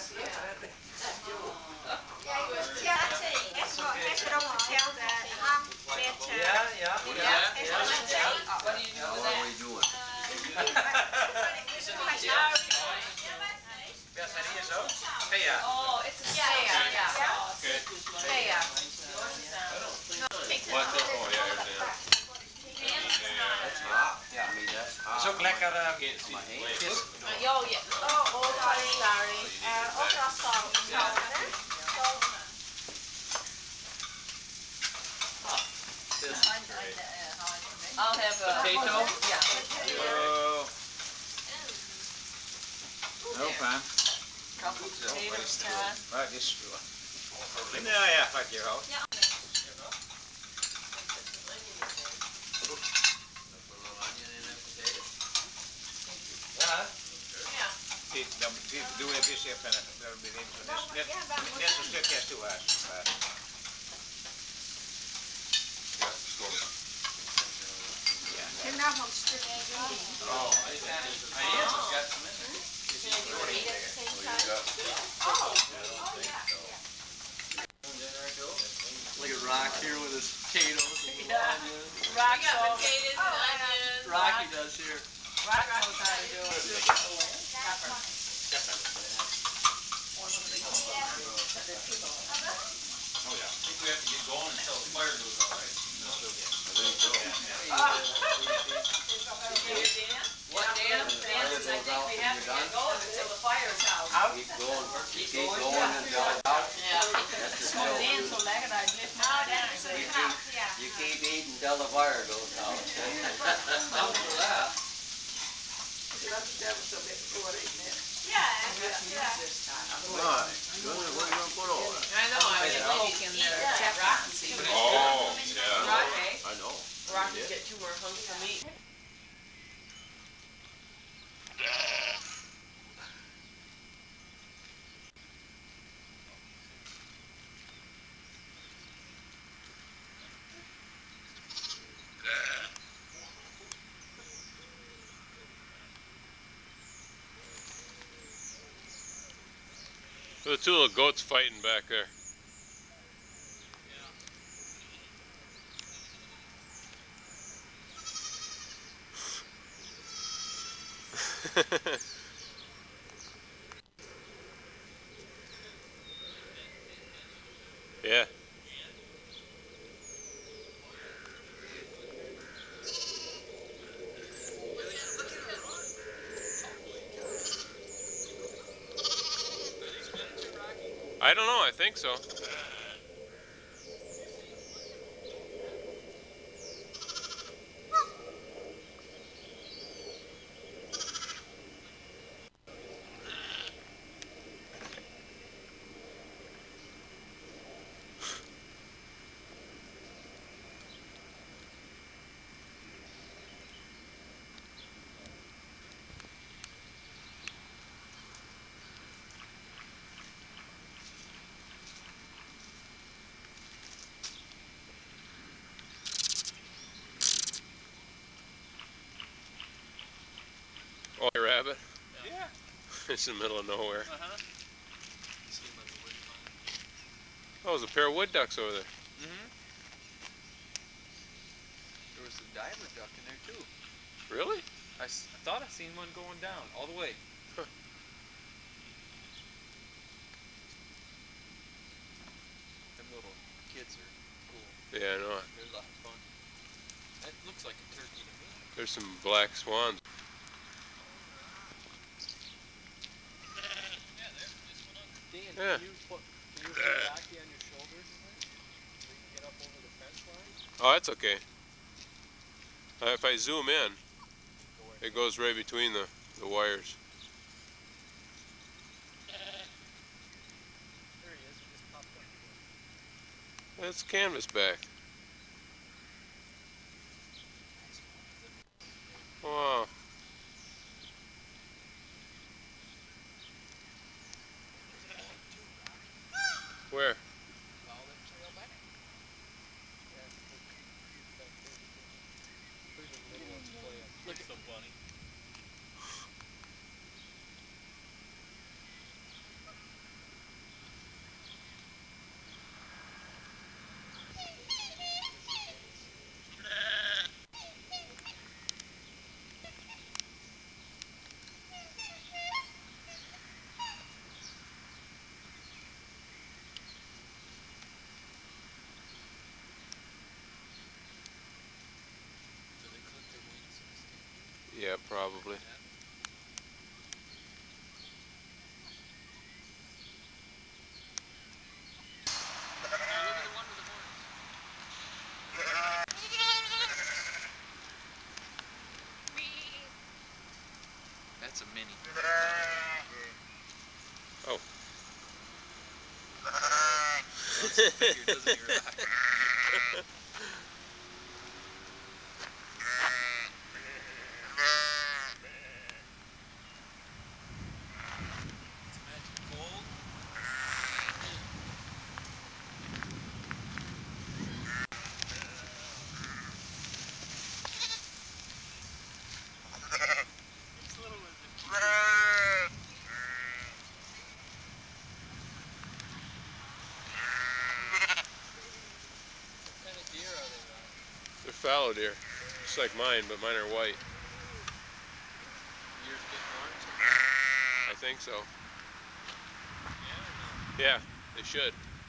Ja, ik was dertien. Heeft er ook verteld, uh, ham met... Uh, Ja, ja. Yeah. What do you do with What are that? we doing? Ja, zijn hier zo? Ja. Oh, it's a steak. Yeah. Nee, What the? Oh, yeah, everything. Yeah, I mean, that's Dat is hot. ook lekker. Uh, My hand. Oh, ja. Oh, oh, sorry, sorry. Uh, ook wel zout. Zout, hè? I'll have a Potato? Yeah. oh. No, fine. Couple potatoes, Todd. Right, this is good. Nou ja, dankjewel. se tänne, meillä oli niin, näst on stycket too här. Can that one stick in? Oh, I I am. I've got some in there. Can you read at the same time? Look at Rock here with his potatoes and Yeah. lasagna. Rock We got salt. potatoes and onions. Rocky does here. Rock knows how to do it. Pepper. Oh yeah. I think we have to get going until the fire goes out, right? What, Dan? Dan says I think we have to get going until the fire's out. Keep going, keep going until it's out. Well, Dan's so legged I'd lift my down. You keep, you keep eating until the fire goes out. Stop for that. Yeah, yeah. Nice. Good. What are you gonna put on it? I know, I was thinking in there, Chet Rock and see. Oh, yeah. Rock, eh? I know. Rock can get two more hunks of meat. There's two little goats fighting back there. Yeah. I don't know, I think so. Oh, a rabbit? Yeah. It's in the middle of nowhere. Uh-huh. Oh, there's a pair of wood ducks over there. Mm-hmm. There was a diver duck in there too. Really? I, s I thought I seen one going down all the way. Huh. Them little kids are cool. Yeah, I know. They're a lot of fun. That looks like a turkey to me. There's some black swans. Dan, Yeah. can you put, can you put Rocky on your shoulders a bit? So you can get up over the fence line? Oh, that's okay. Uh, if I zoom in, it goes right between the, the wires. There he is, he just popped up. That's canvas back. Wow. Where? Follow that trail back. Yeah, look at the little ones playing. Look at the bunny. Yeah, probably. That's a mini. Oh. Figure, doesn't he, Rock? fallow deer, just like mine, but mine are white. Yours get horns? I think so. Yeah, they should.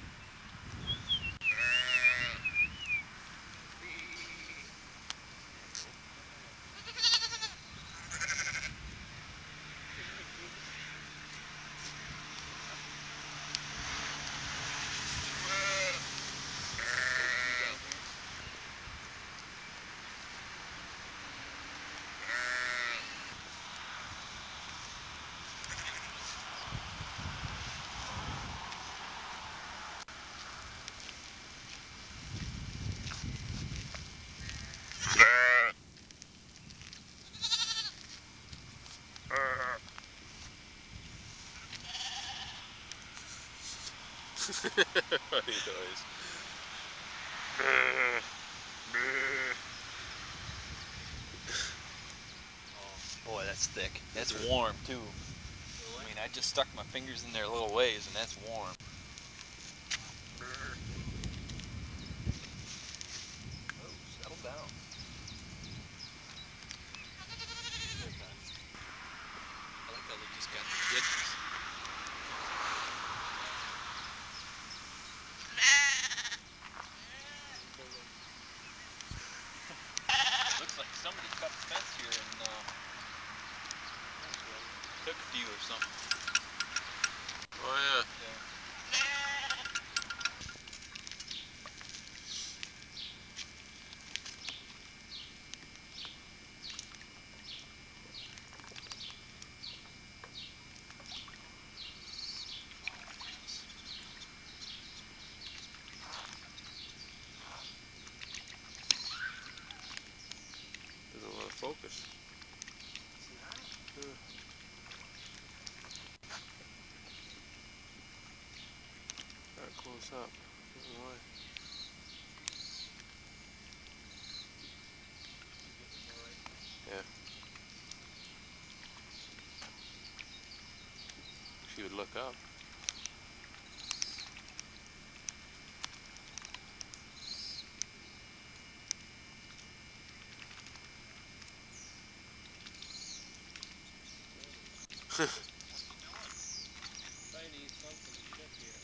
Funny noise. Oh, boy, that's thick. That's warm too. I mean, I just stuck my fingers in there little ways, and that's warm. Oh, settle down. I like how they just got the ditches. Looks like somebody cut the fence here and uh, took a few or something. Oh yeah. Yeah. Doesn't want to focus. Yeah. Not close up. I don't know why. Yeah. She would look up. Tiny something shit here.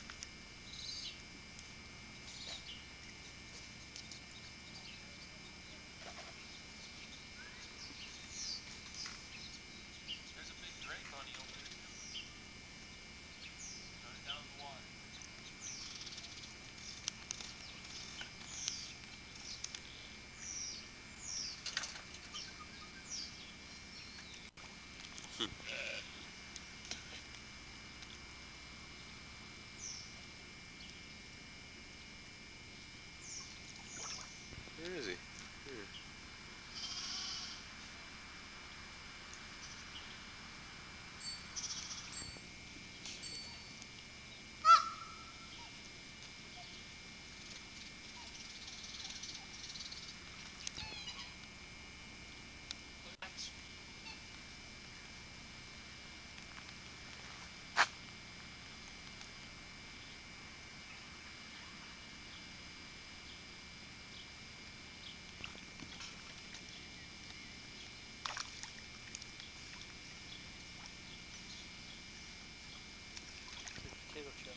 There's a big gray bunny over there too. Running down the water. Where is he? Here. Potato chip.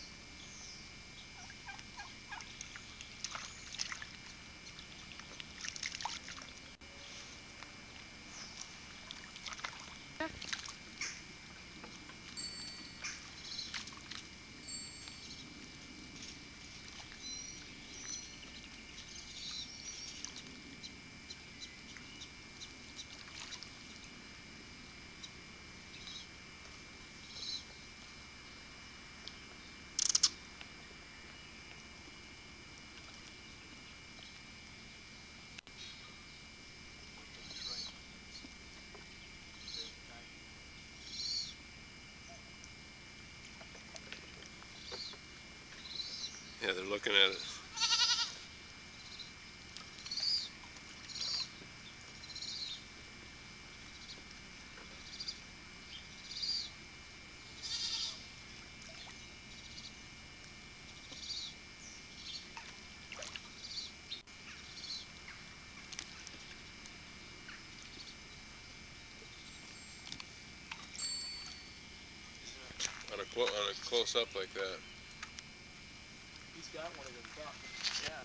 Yeah, they're looking at it. Well, on a close up like that. He's got one of them buttons. Yeah.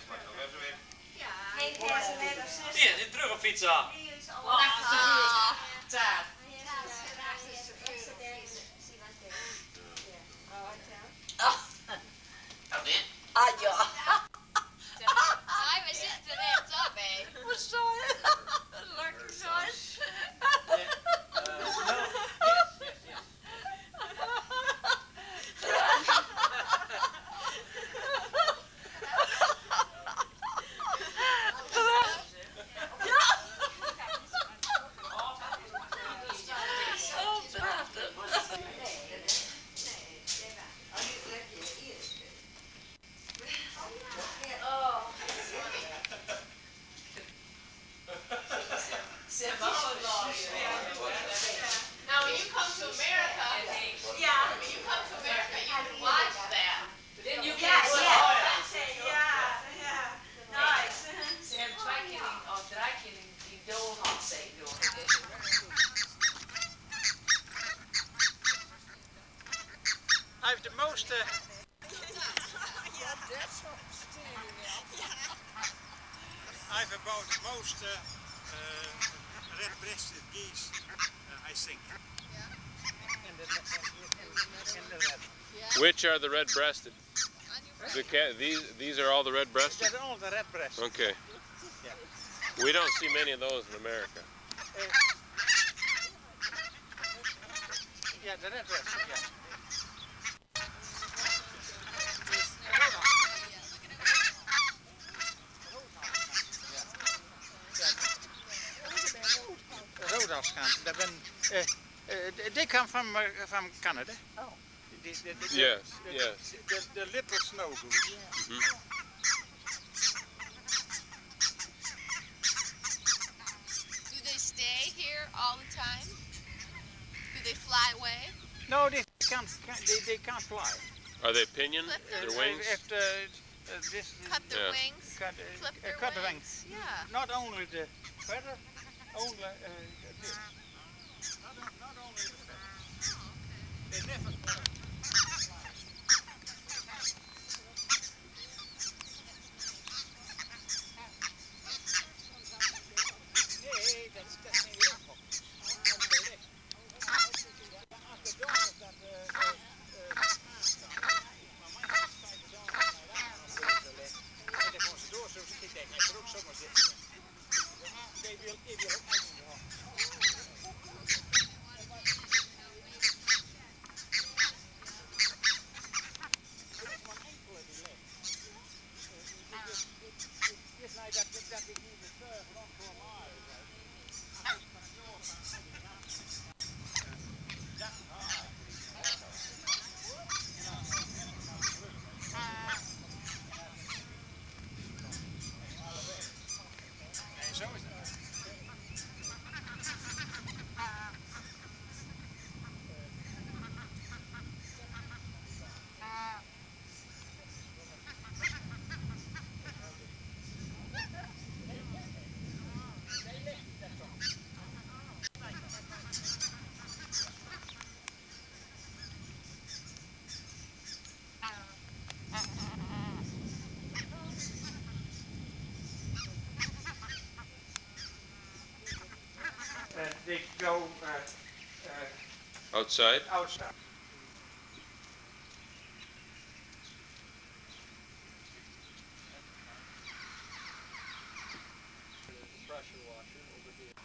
Hei, tässä meidän Niin, niin terug op fietsen. Dad. Ah, joo. Aivan sitten ne sopii. Musta on laksois. Now, when you come to America, Yeah. when you come to America, you can watch that. Then you Yeah, can yeah. Yeah, yeah. Nice. Ze hebben twee keer in, of drie keer in, in doorhand steek door. I have the most. Uh, I have about the most uh, uh, red-breasted geese, uh, I think. In the, in, in the red. Which are the red-breasted? The cat. These these are all the red-breasted. They're all the red-breasted. Okay. Yeah. We don't see many of those in America. Uh, yeah, the red-breasted. Yeah. Roodhalsgaan. That been, uh, uh, they come from uh, from Canada. Oh. The, the, the, Yes, the, yes. The, the, the little snow goose. Mm-hmm. Do they stay here all the time? Do they fly away? No, they can't. can't they, they can't fly. Are they pinion? Clip Their Uh, wings? If the, uh, this Cut their Yeah. wings? cut, uh, Clip uh, their cut the wings? wings. Yeah. Not only the feather, only uh, this. Not, on- not only the feather. They never fly. Nee, dat is dat geen lucht op. Dat is de licht. Als de dorens dat uh, uh, uh, maar manchmal staat de dorens naar daar als de licht. En dan gaan ze door zoals ik denk. Hij kan ook zomaar zitten. Ik wil, ik wil ook niet meer. Er is maar enkele die ligt. Het is nou dat, dat ik niet de turf nog voor maar. En zo is het. Uh, they go uh, uh, Outside? outside. Pressure washer over here.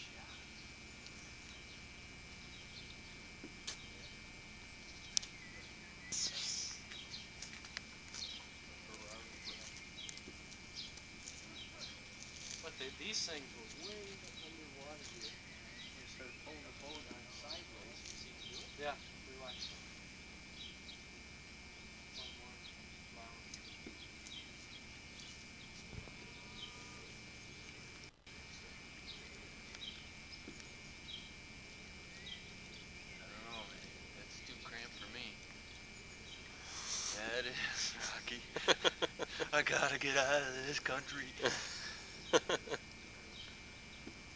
But they, these things were way underwater here. You start pulling the boat on sideways. You see them do it? Yeah, we watched them. One more bound. I don't know, man. That's too cramped for me. Yeah, it is, Rocky. I gotta get out of this country.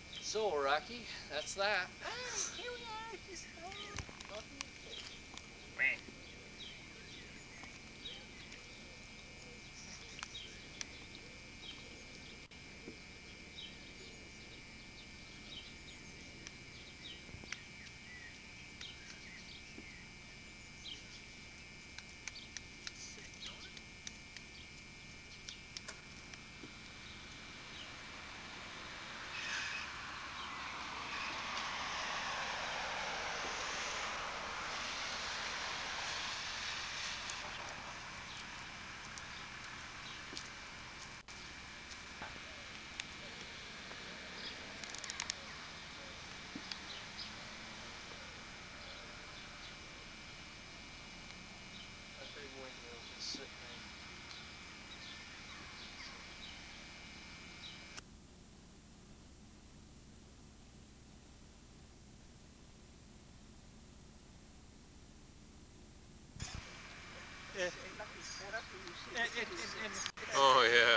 So, Rocky, that's that. Here we are. Just, oh, Oh yeah.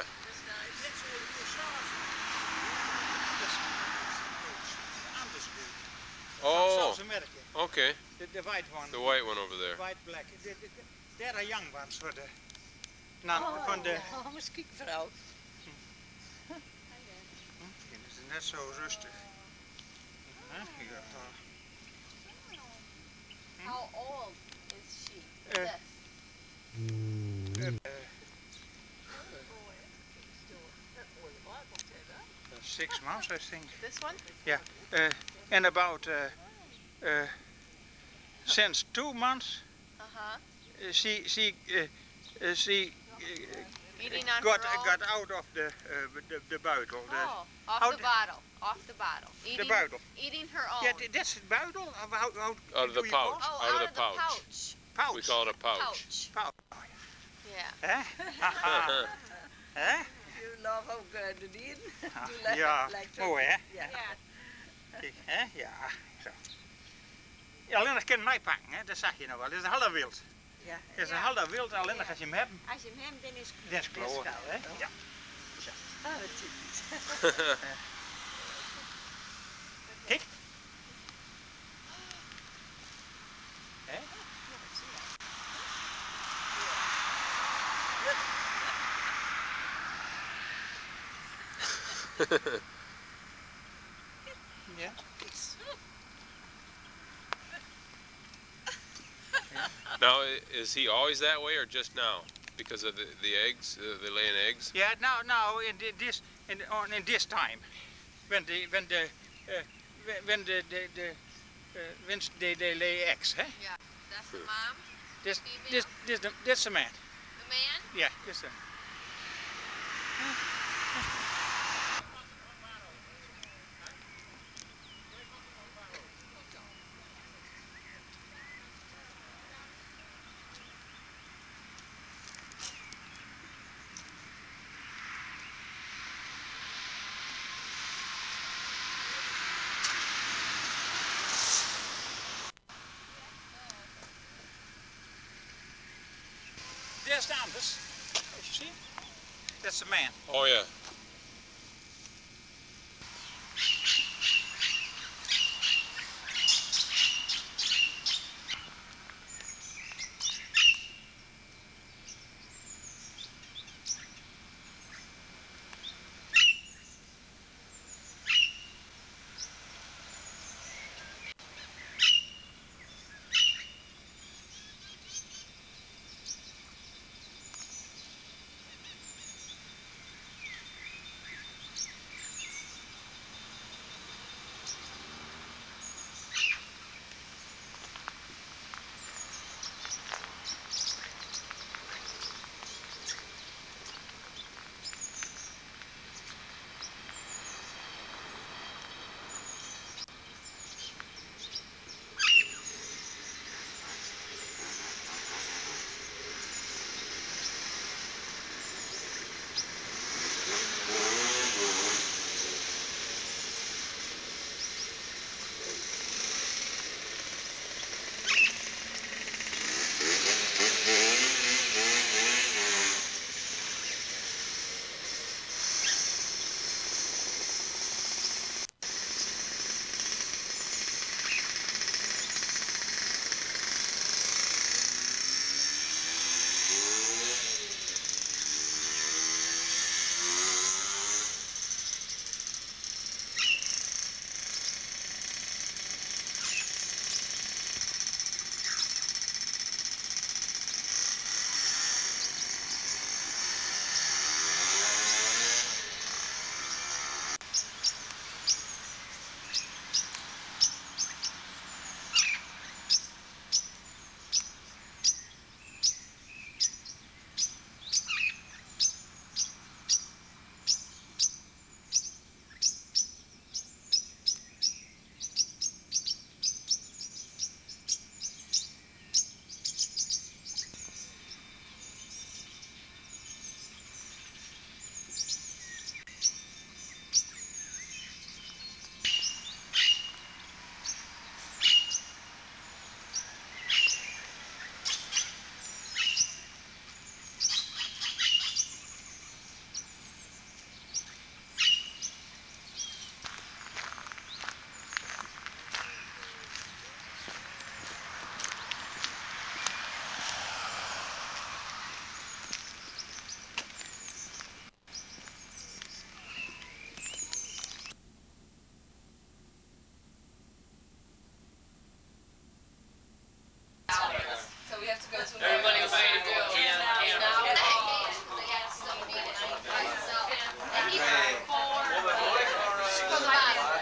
Oh, okay. The, the white one. The white one over there. The white black. The, the, the, they're the young ones for the. Nou, oh, van de. Oh, misschien vrouw. Hm, het is net zo rustig. Huh? Ja. How old is she? Uh, This. uh, six months, I think. This one? Yeah. Uh, and about uh, uh, since two months, Uh-huh. uh, she she uh, uh, she uh, Eating on got her own? got out of the uh, the, the buidel. The, Oh, off how the d- bottle. Off the bottle. Eating, the buidel. Eating her own. Yeah, th- that's the buidel. How, how, how Out of the do you pouch. call it? Oh, out, out of of the pouch. pouch. Pouch. We call it a pouch. Pouch. Pouch. Yeah. Hè? Haha. Hè? You love how good it is. Ah, You like- ja, like to- mooi hè? Yeah. Kijk, hè? Ja, zo. Ja, alleen nog kan mij pakken, hè? Dat zag je nou wel. Dat is een halve wild. Ja. Dat is een halve wild, alleen nog als je hem hebt, Als je hem hebt, dan is dan is het best klaar, gauw, hè? hè? Ja. Ah, dat typisch. Kijk. Hè? Ja. Now, i- is he always that way or just now? Because of the, the eggs, uh, they laying eggs? Yeah, now, now in the, this, in, on in this time, when the, when the, uh, when the, the, the uh, when they, they lay eggs, hè? Yeah. That's the mom? This, Female? this, this, the, this the man. The man? Yeah, this the. There's the Anders, as you see. That's the man. Oh yeah.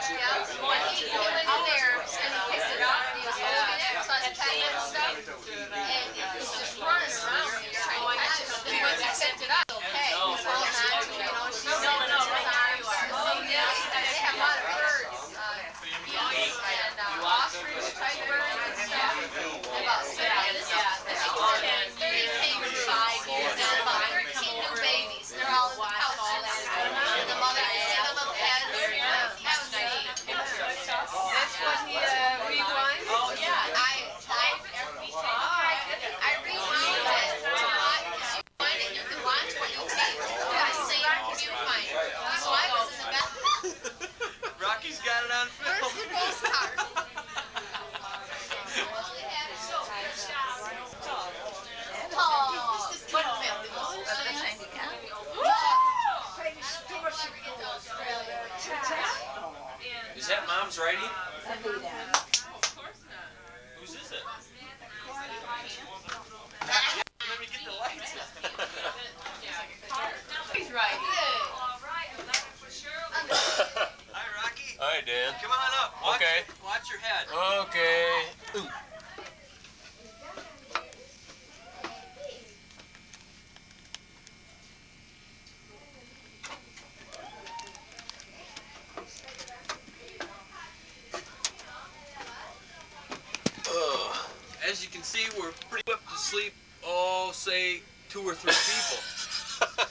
Yeah, well, he, he went in there and he picked it up and he was holding it, so I was petting it and stuff, and he was just running around and he was trying to catch it. Then once he picked it up, okay, he was holding on to it, you know, she's sitting in his arms. Oh, yeah, they have a lot of birds, uh, geese and uh, ostrich type birds and stuff. About six, yeah, I think it's ten, thirty kangaroo five years, and about thirteen new babies. They're all in the pouch, and the mother can sit on the bed. That was neat. That's what he uh, rewind? Oh, yeah. I, I, I rewind it. Rewind it. You can watch what you take. I say rewind. So I was in the bathroom. Rocky's got it on film. Where's the postcard? Oh, what family? Is that Mom's writing? Whose is it? Let me get the lights. He's writing. Hi, Rocky. Hi, Dan. Come on up. Watch, Okay. Watch your head. Okay. Ooh. As you can see, we're pretty up to sleep, oh, say, two or three people.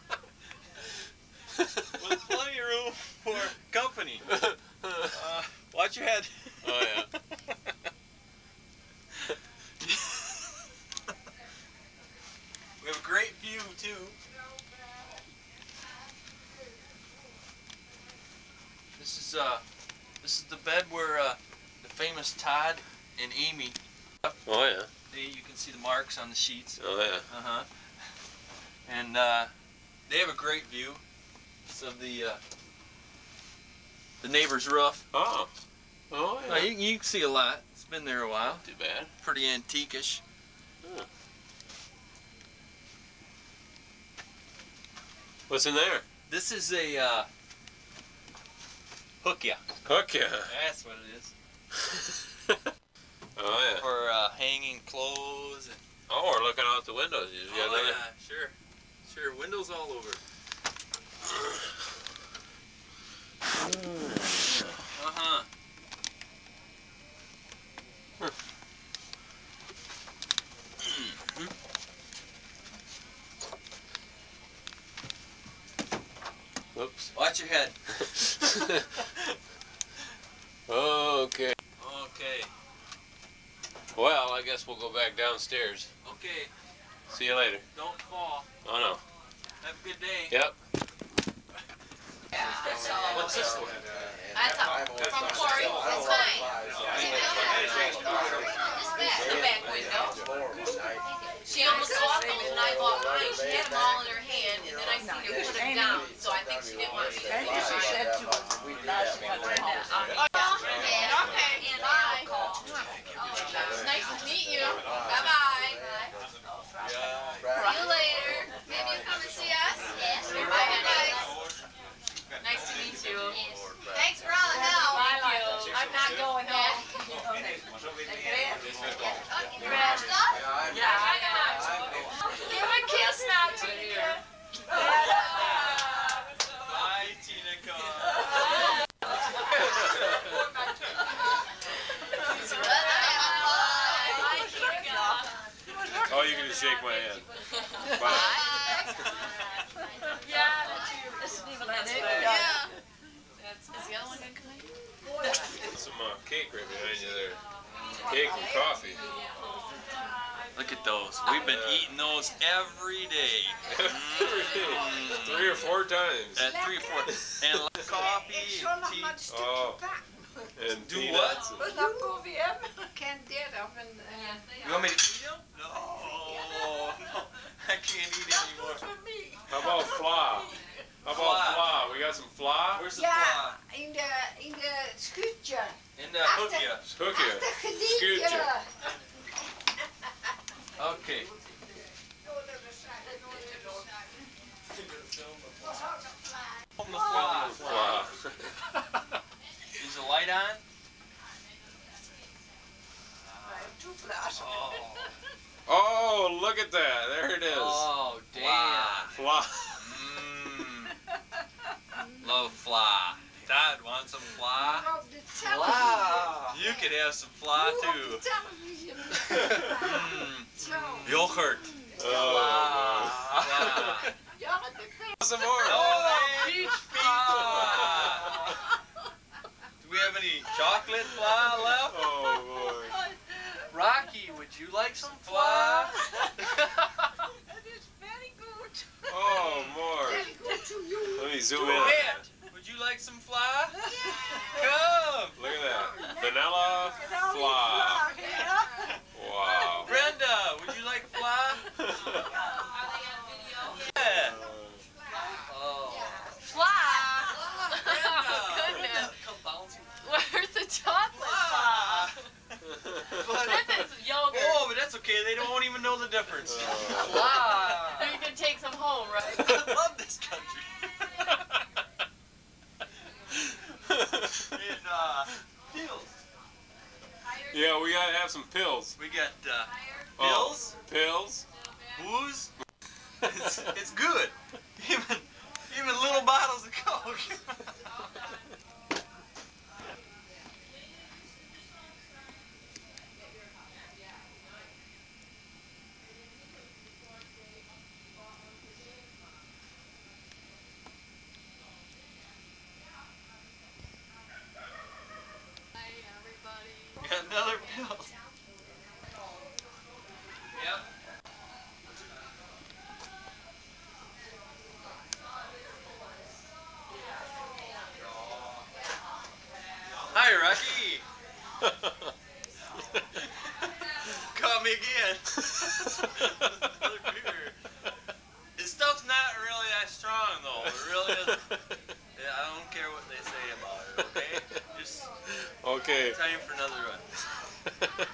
With plenty of room for company. Uh, watch your head. Oh, yeah. We have a great view, too. This is, uh, this is the bed where, uh, the famous Todd and Amy. Oh, yeah. You can see the marks on the sheets. Oh, yeah. Uh-huh. And uh, they have a great view of the uh, the neighbor's roof. Oh. Oh, yeah. Uh, you, you can see a lot. It's been there a while. Too bad. Pretty antique-ish. Huh. What's in there? This is a uh, hook ya. Hook ya. That's what it is. Oh, yeah. For uh, hanging clothes. And Oh, we're looking out the windows. You got oh, another? yeah, sure. Sure, windows all over. Uh-huh. Whoops. Watch your head. Okay. Okay. Well, I guess we'll go back downstairs. Okay. See you later. Don't fall. Oh, no. Have a good day. Yep. What's this one? That's all. From Corey. That's fine. This back, the back window. She almost bought those when I bought mine. She had them all in her hand, and then I seen her put them down. So I think she didn't want me to And see she it. said to us, we last one And, and I. It's nice to meet you. Bye-bye. See you later. Maybe you come and see us? Yes. Bye-bye. Nice to meet you. Thanks for all the help. Thank you. I'm not going home. You ready stuff? Yeah. Give a kiss now, Tina. Bye, Tina. Oh, you can just shake my hand. Bye. Yeah, that's you. Yeah. Is the other one gonna come in? Some uh, cake right behind you there. Cake and coffee. Look at those. We've been eating those every day. Three or four times. At three or four. And like coffee and tea. Oh. And Do peanuts. what? But you go here. Can't get up and. You want me to eat them? No, no. I can't eat anymore. How about fla? How about Fla. fla? We got some fla? Where's the Ja, fly? in de, in de schuurtje. In the hookje. Hook you. Achter Scoot gedientje. you. Okay. On the fly. Fla. light on? Two flash. Oh. Oh, look at that. There it is. Oh, damn. Fly. Mmm. Love fly. Dad, want some fly? Fly. You could have some fly too. Mmm. Yogurt. Oh, Fly. some more. Oh, peach fly. Do we have any chocolate fly left? Oh, boy. Rocky, would you like some fly? That is very good. Oh, more. Very good to you. Let me zoom in. Ed, would you like some fly? Come. Look at that. Vanilla fly. Wow. Brenda, would you like fly? Yeah. Oh. Fly! Oh, goodness. Where's the chocolate fly? But, This is yogurt. oh, but that's okay. They don't even know the difference. Fly. You can take some home, right? I love this country. And, uh, pills. Yeah, we gotta have some pills. We got, uh, Oh, pills, pills? booze. It's, it's good. Even, even little bottles of Coke. Got another pill. Yep. Hi, Rocky. Caught me again. Another beer. This stuff's not really that strong, though. It really isn't. Yeah, I don't care what they say about it, okay? Just Okay. time for another run.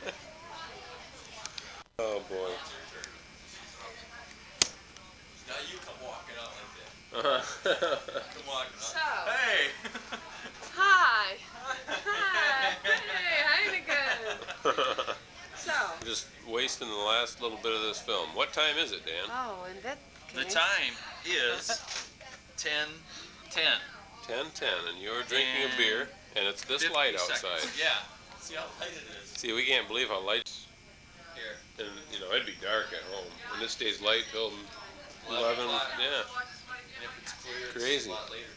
Oh, boy. Now you come walking out like that. Uh-huh. Come walking out. So. Hey! Hi. Hi. Hey, Heineken. So. Just wasting the last little bit of this film. What time is it, Dan? Oh, and that The time is ten ten. ten ten, and you're drinking And a beer, and it's this light seconds. outside. Yeah. See how light it is. See, we can't believe how light. Here. And you know, it'd be dark at home, and this stays light till eleven. o'clock. Yeah, And if it's clear, Crazy. it's a lot later.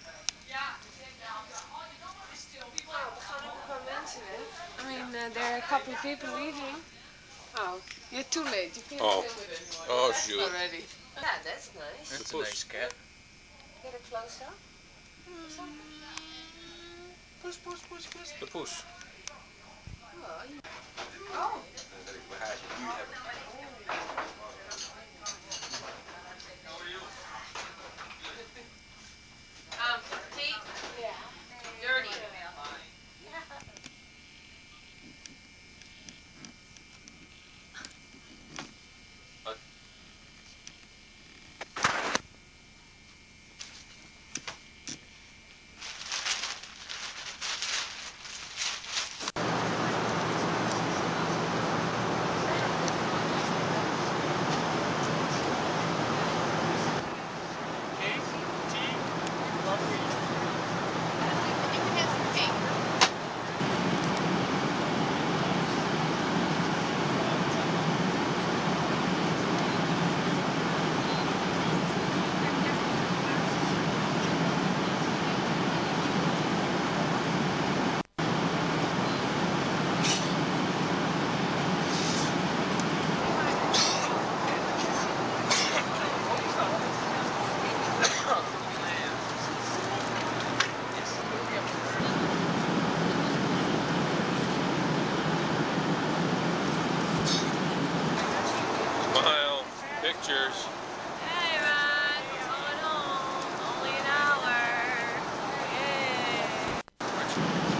I mean, uh, there are a couple of people eating. Oh, you're too late. You can't Oh. film it anymore. Oh, That's shoot. already. Yeah, that's nice. That's a a push. nice cat. Get it close up. Push, push, push, push. the push. Oh, you- oh. Um, Pete? Yeah. Dirty. Pictures. Hey, Ron. Going home. Only an hour. Yay.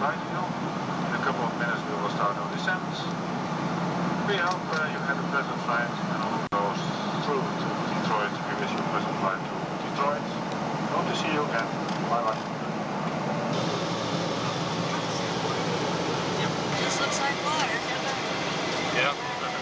right wheel. In a couple of minutes we will start our descent. We hope uh, you had a pleasant flight and all goes through to Detroit. We wish you a pleasant flight to Detroit. Hope to see you again. Bye bye. This looks like water. Yeah.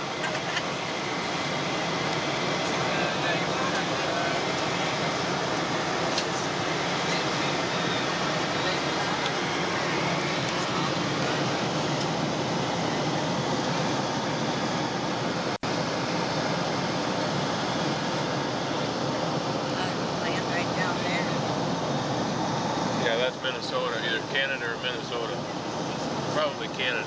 Yeah, that's Minnesota, either Canada or Minnesota. Probably Canada.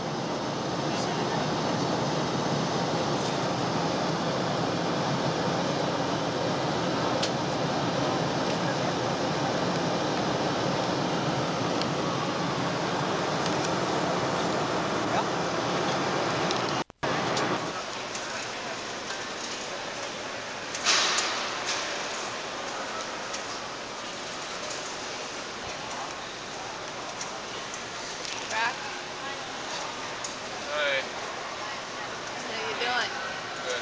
Hi. How you doing? Good.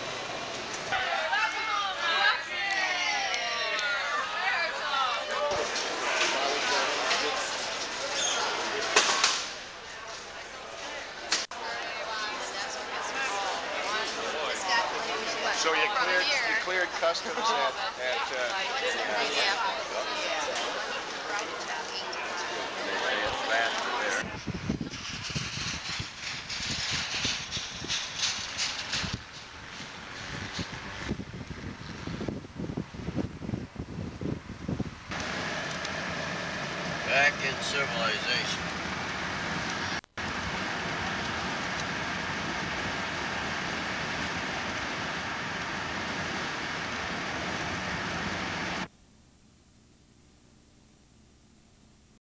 So you cleared, you cleared customs at, at uh, faster there. Back in civilization.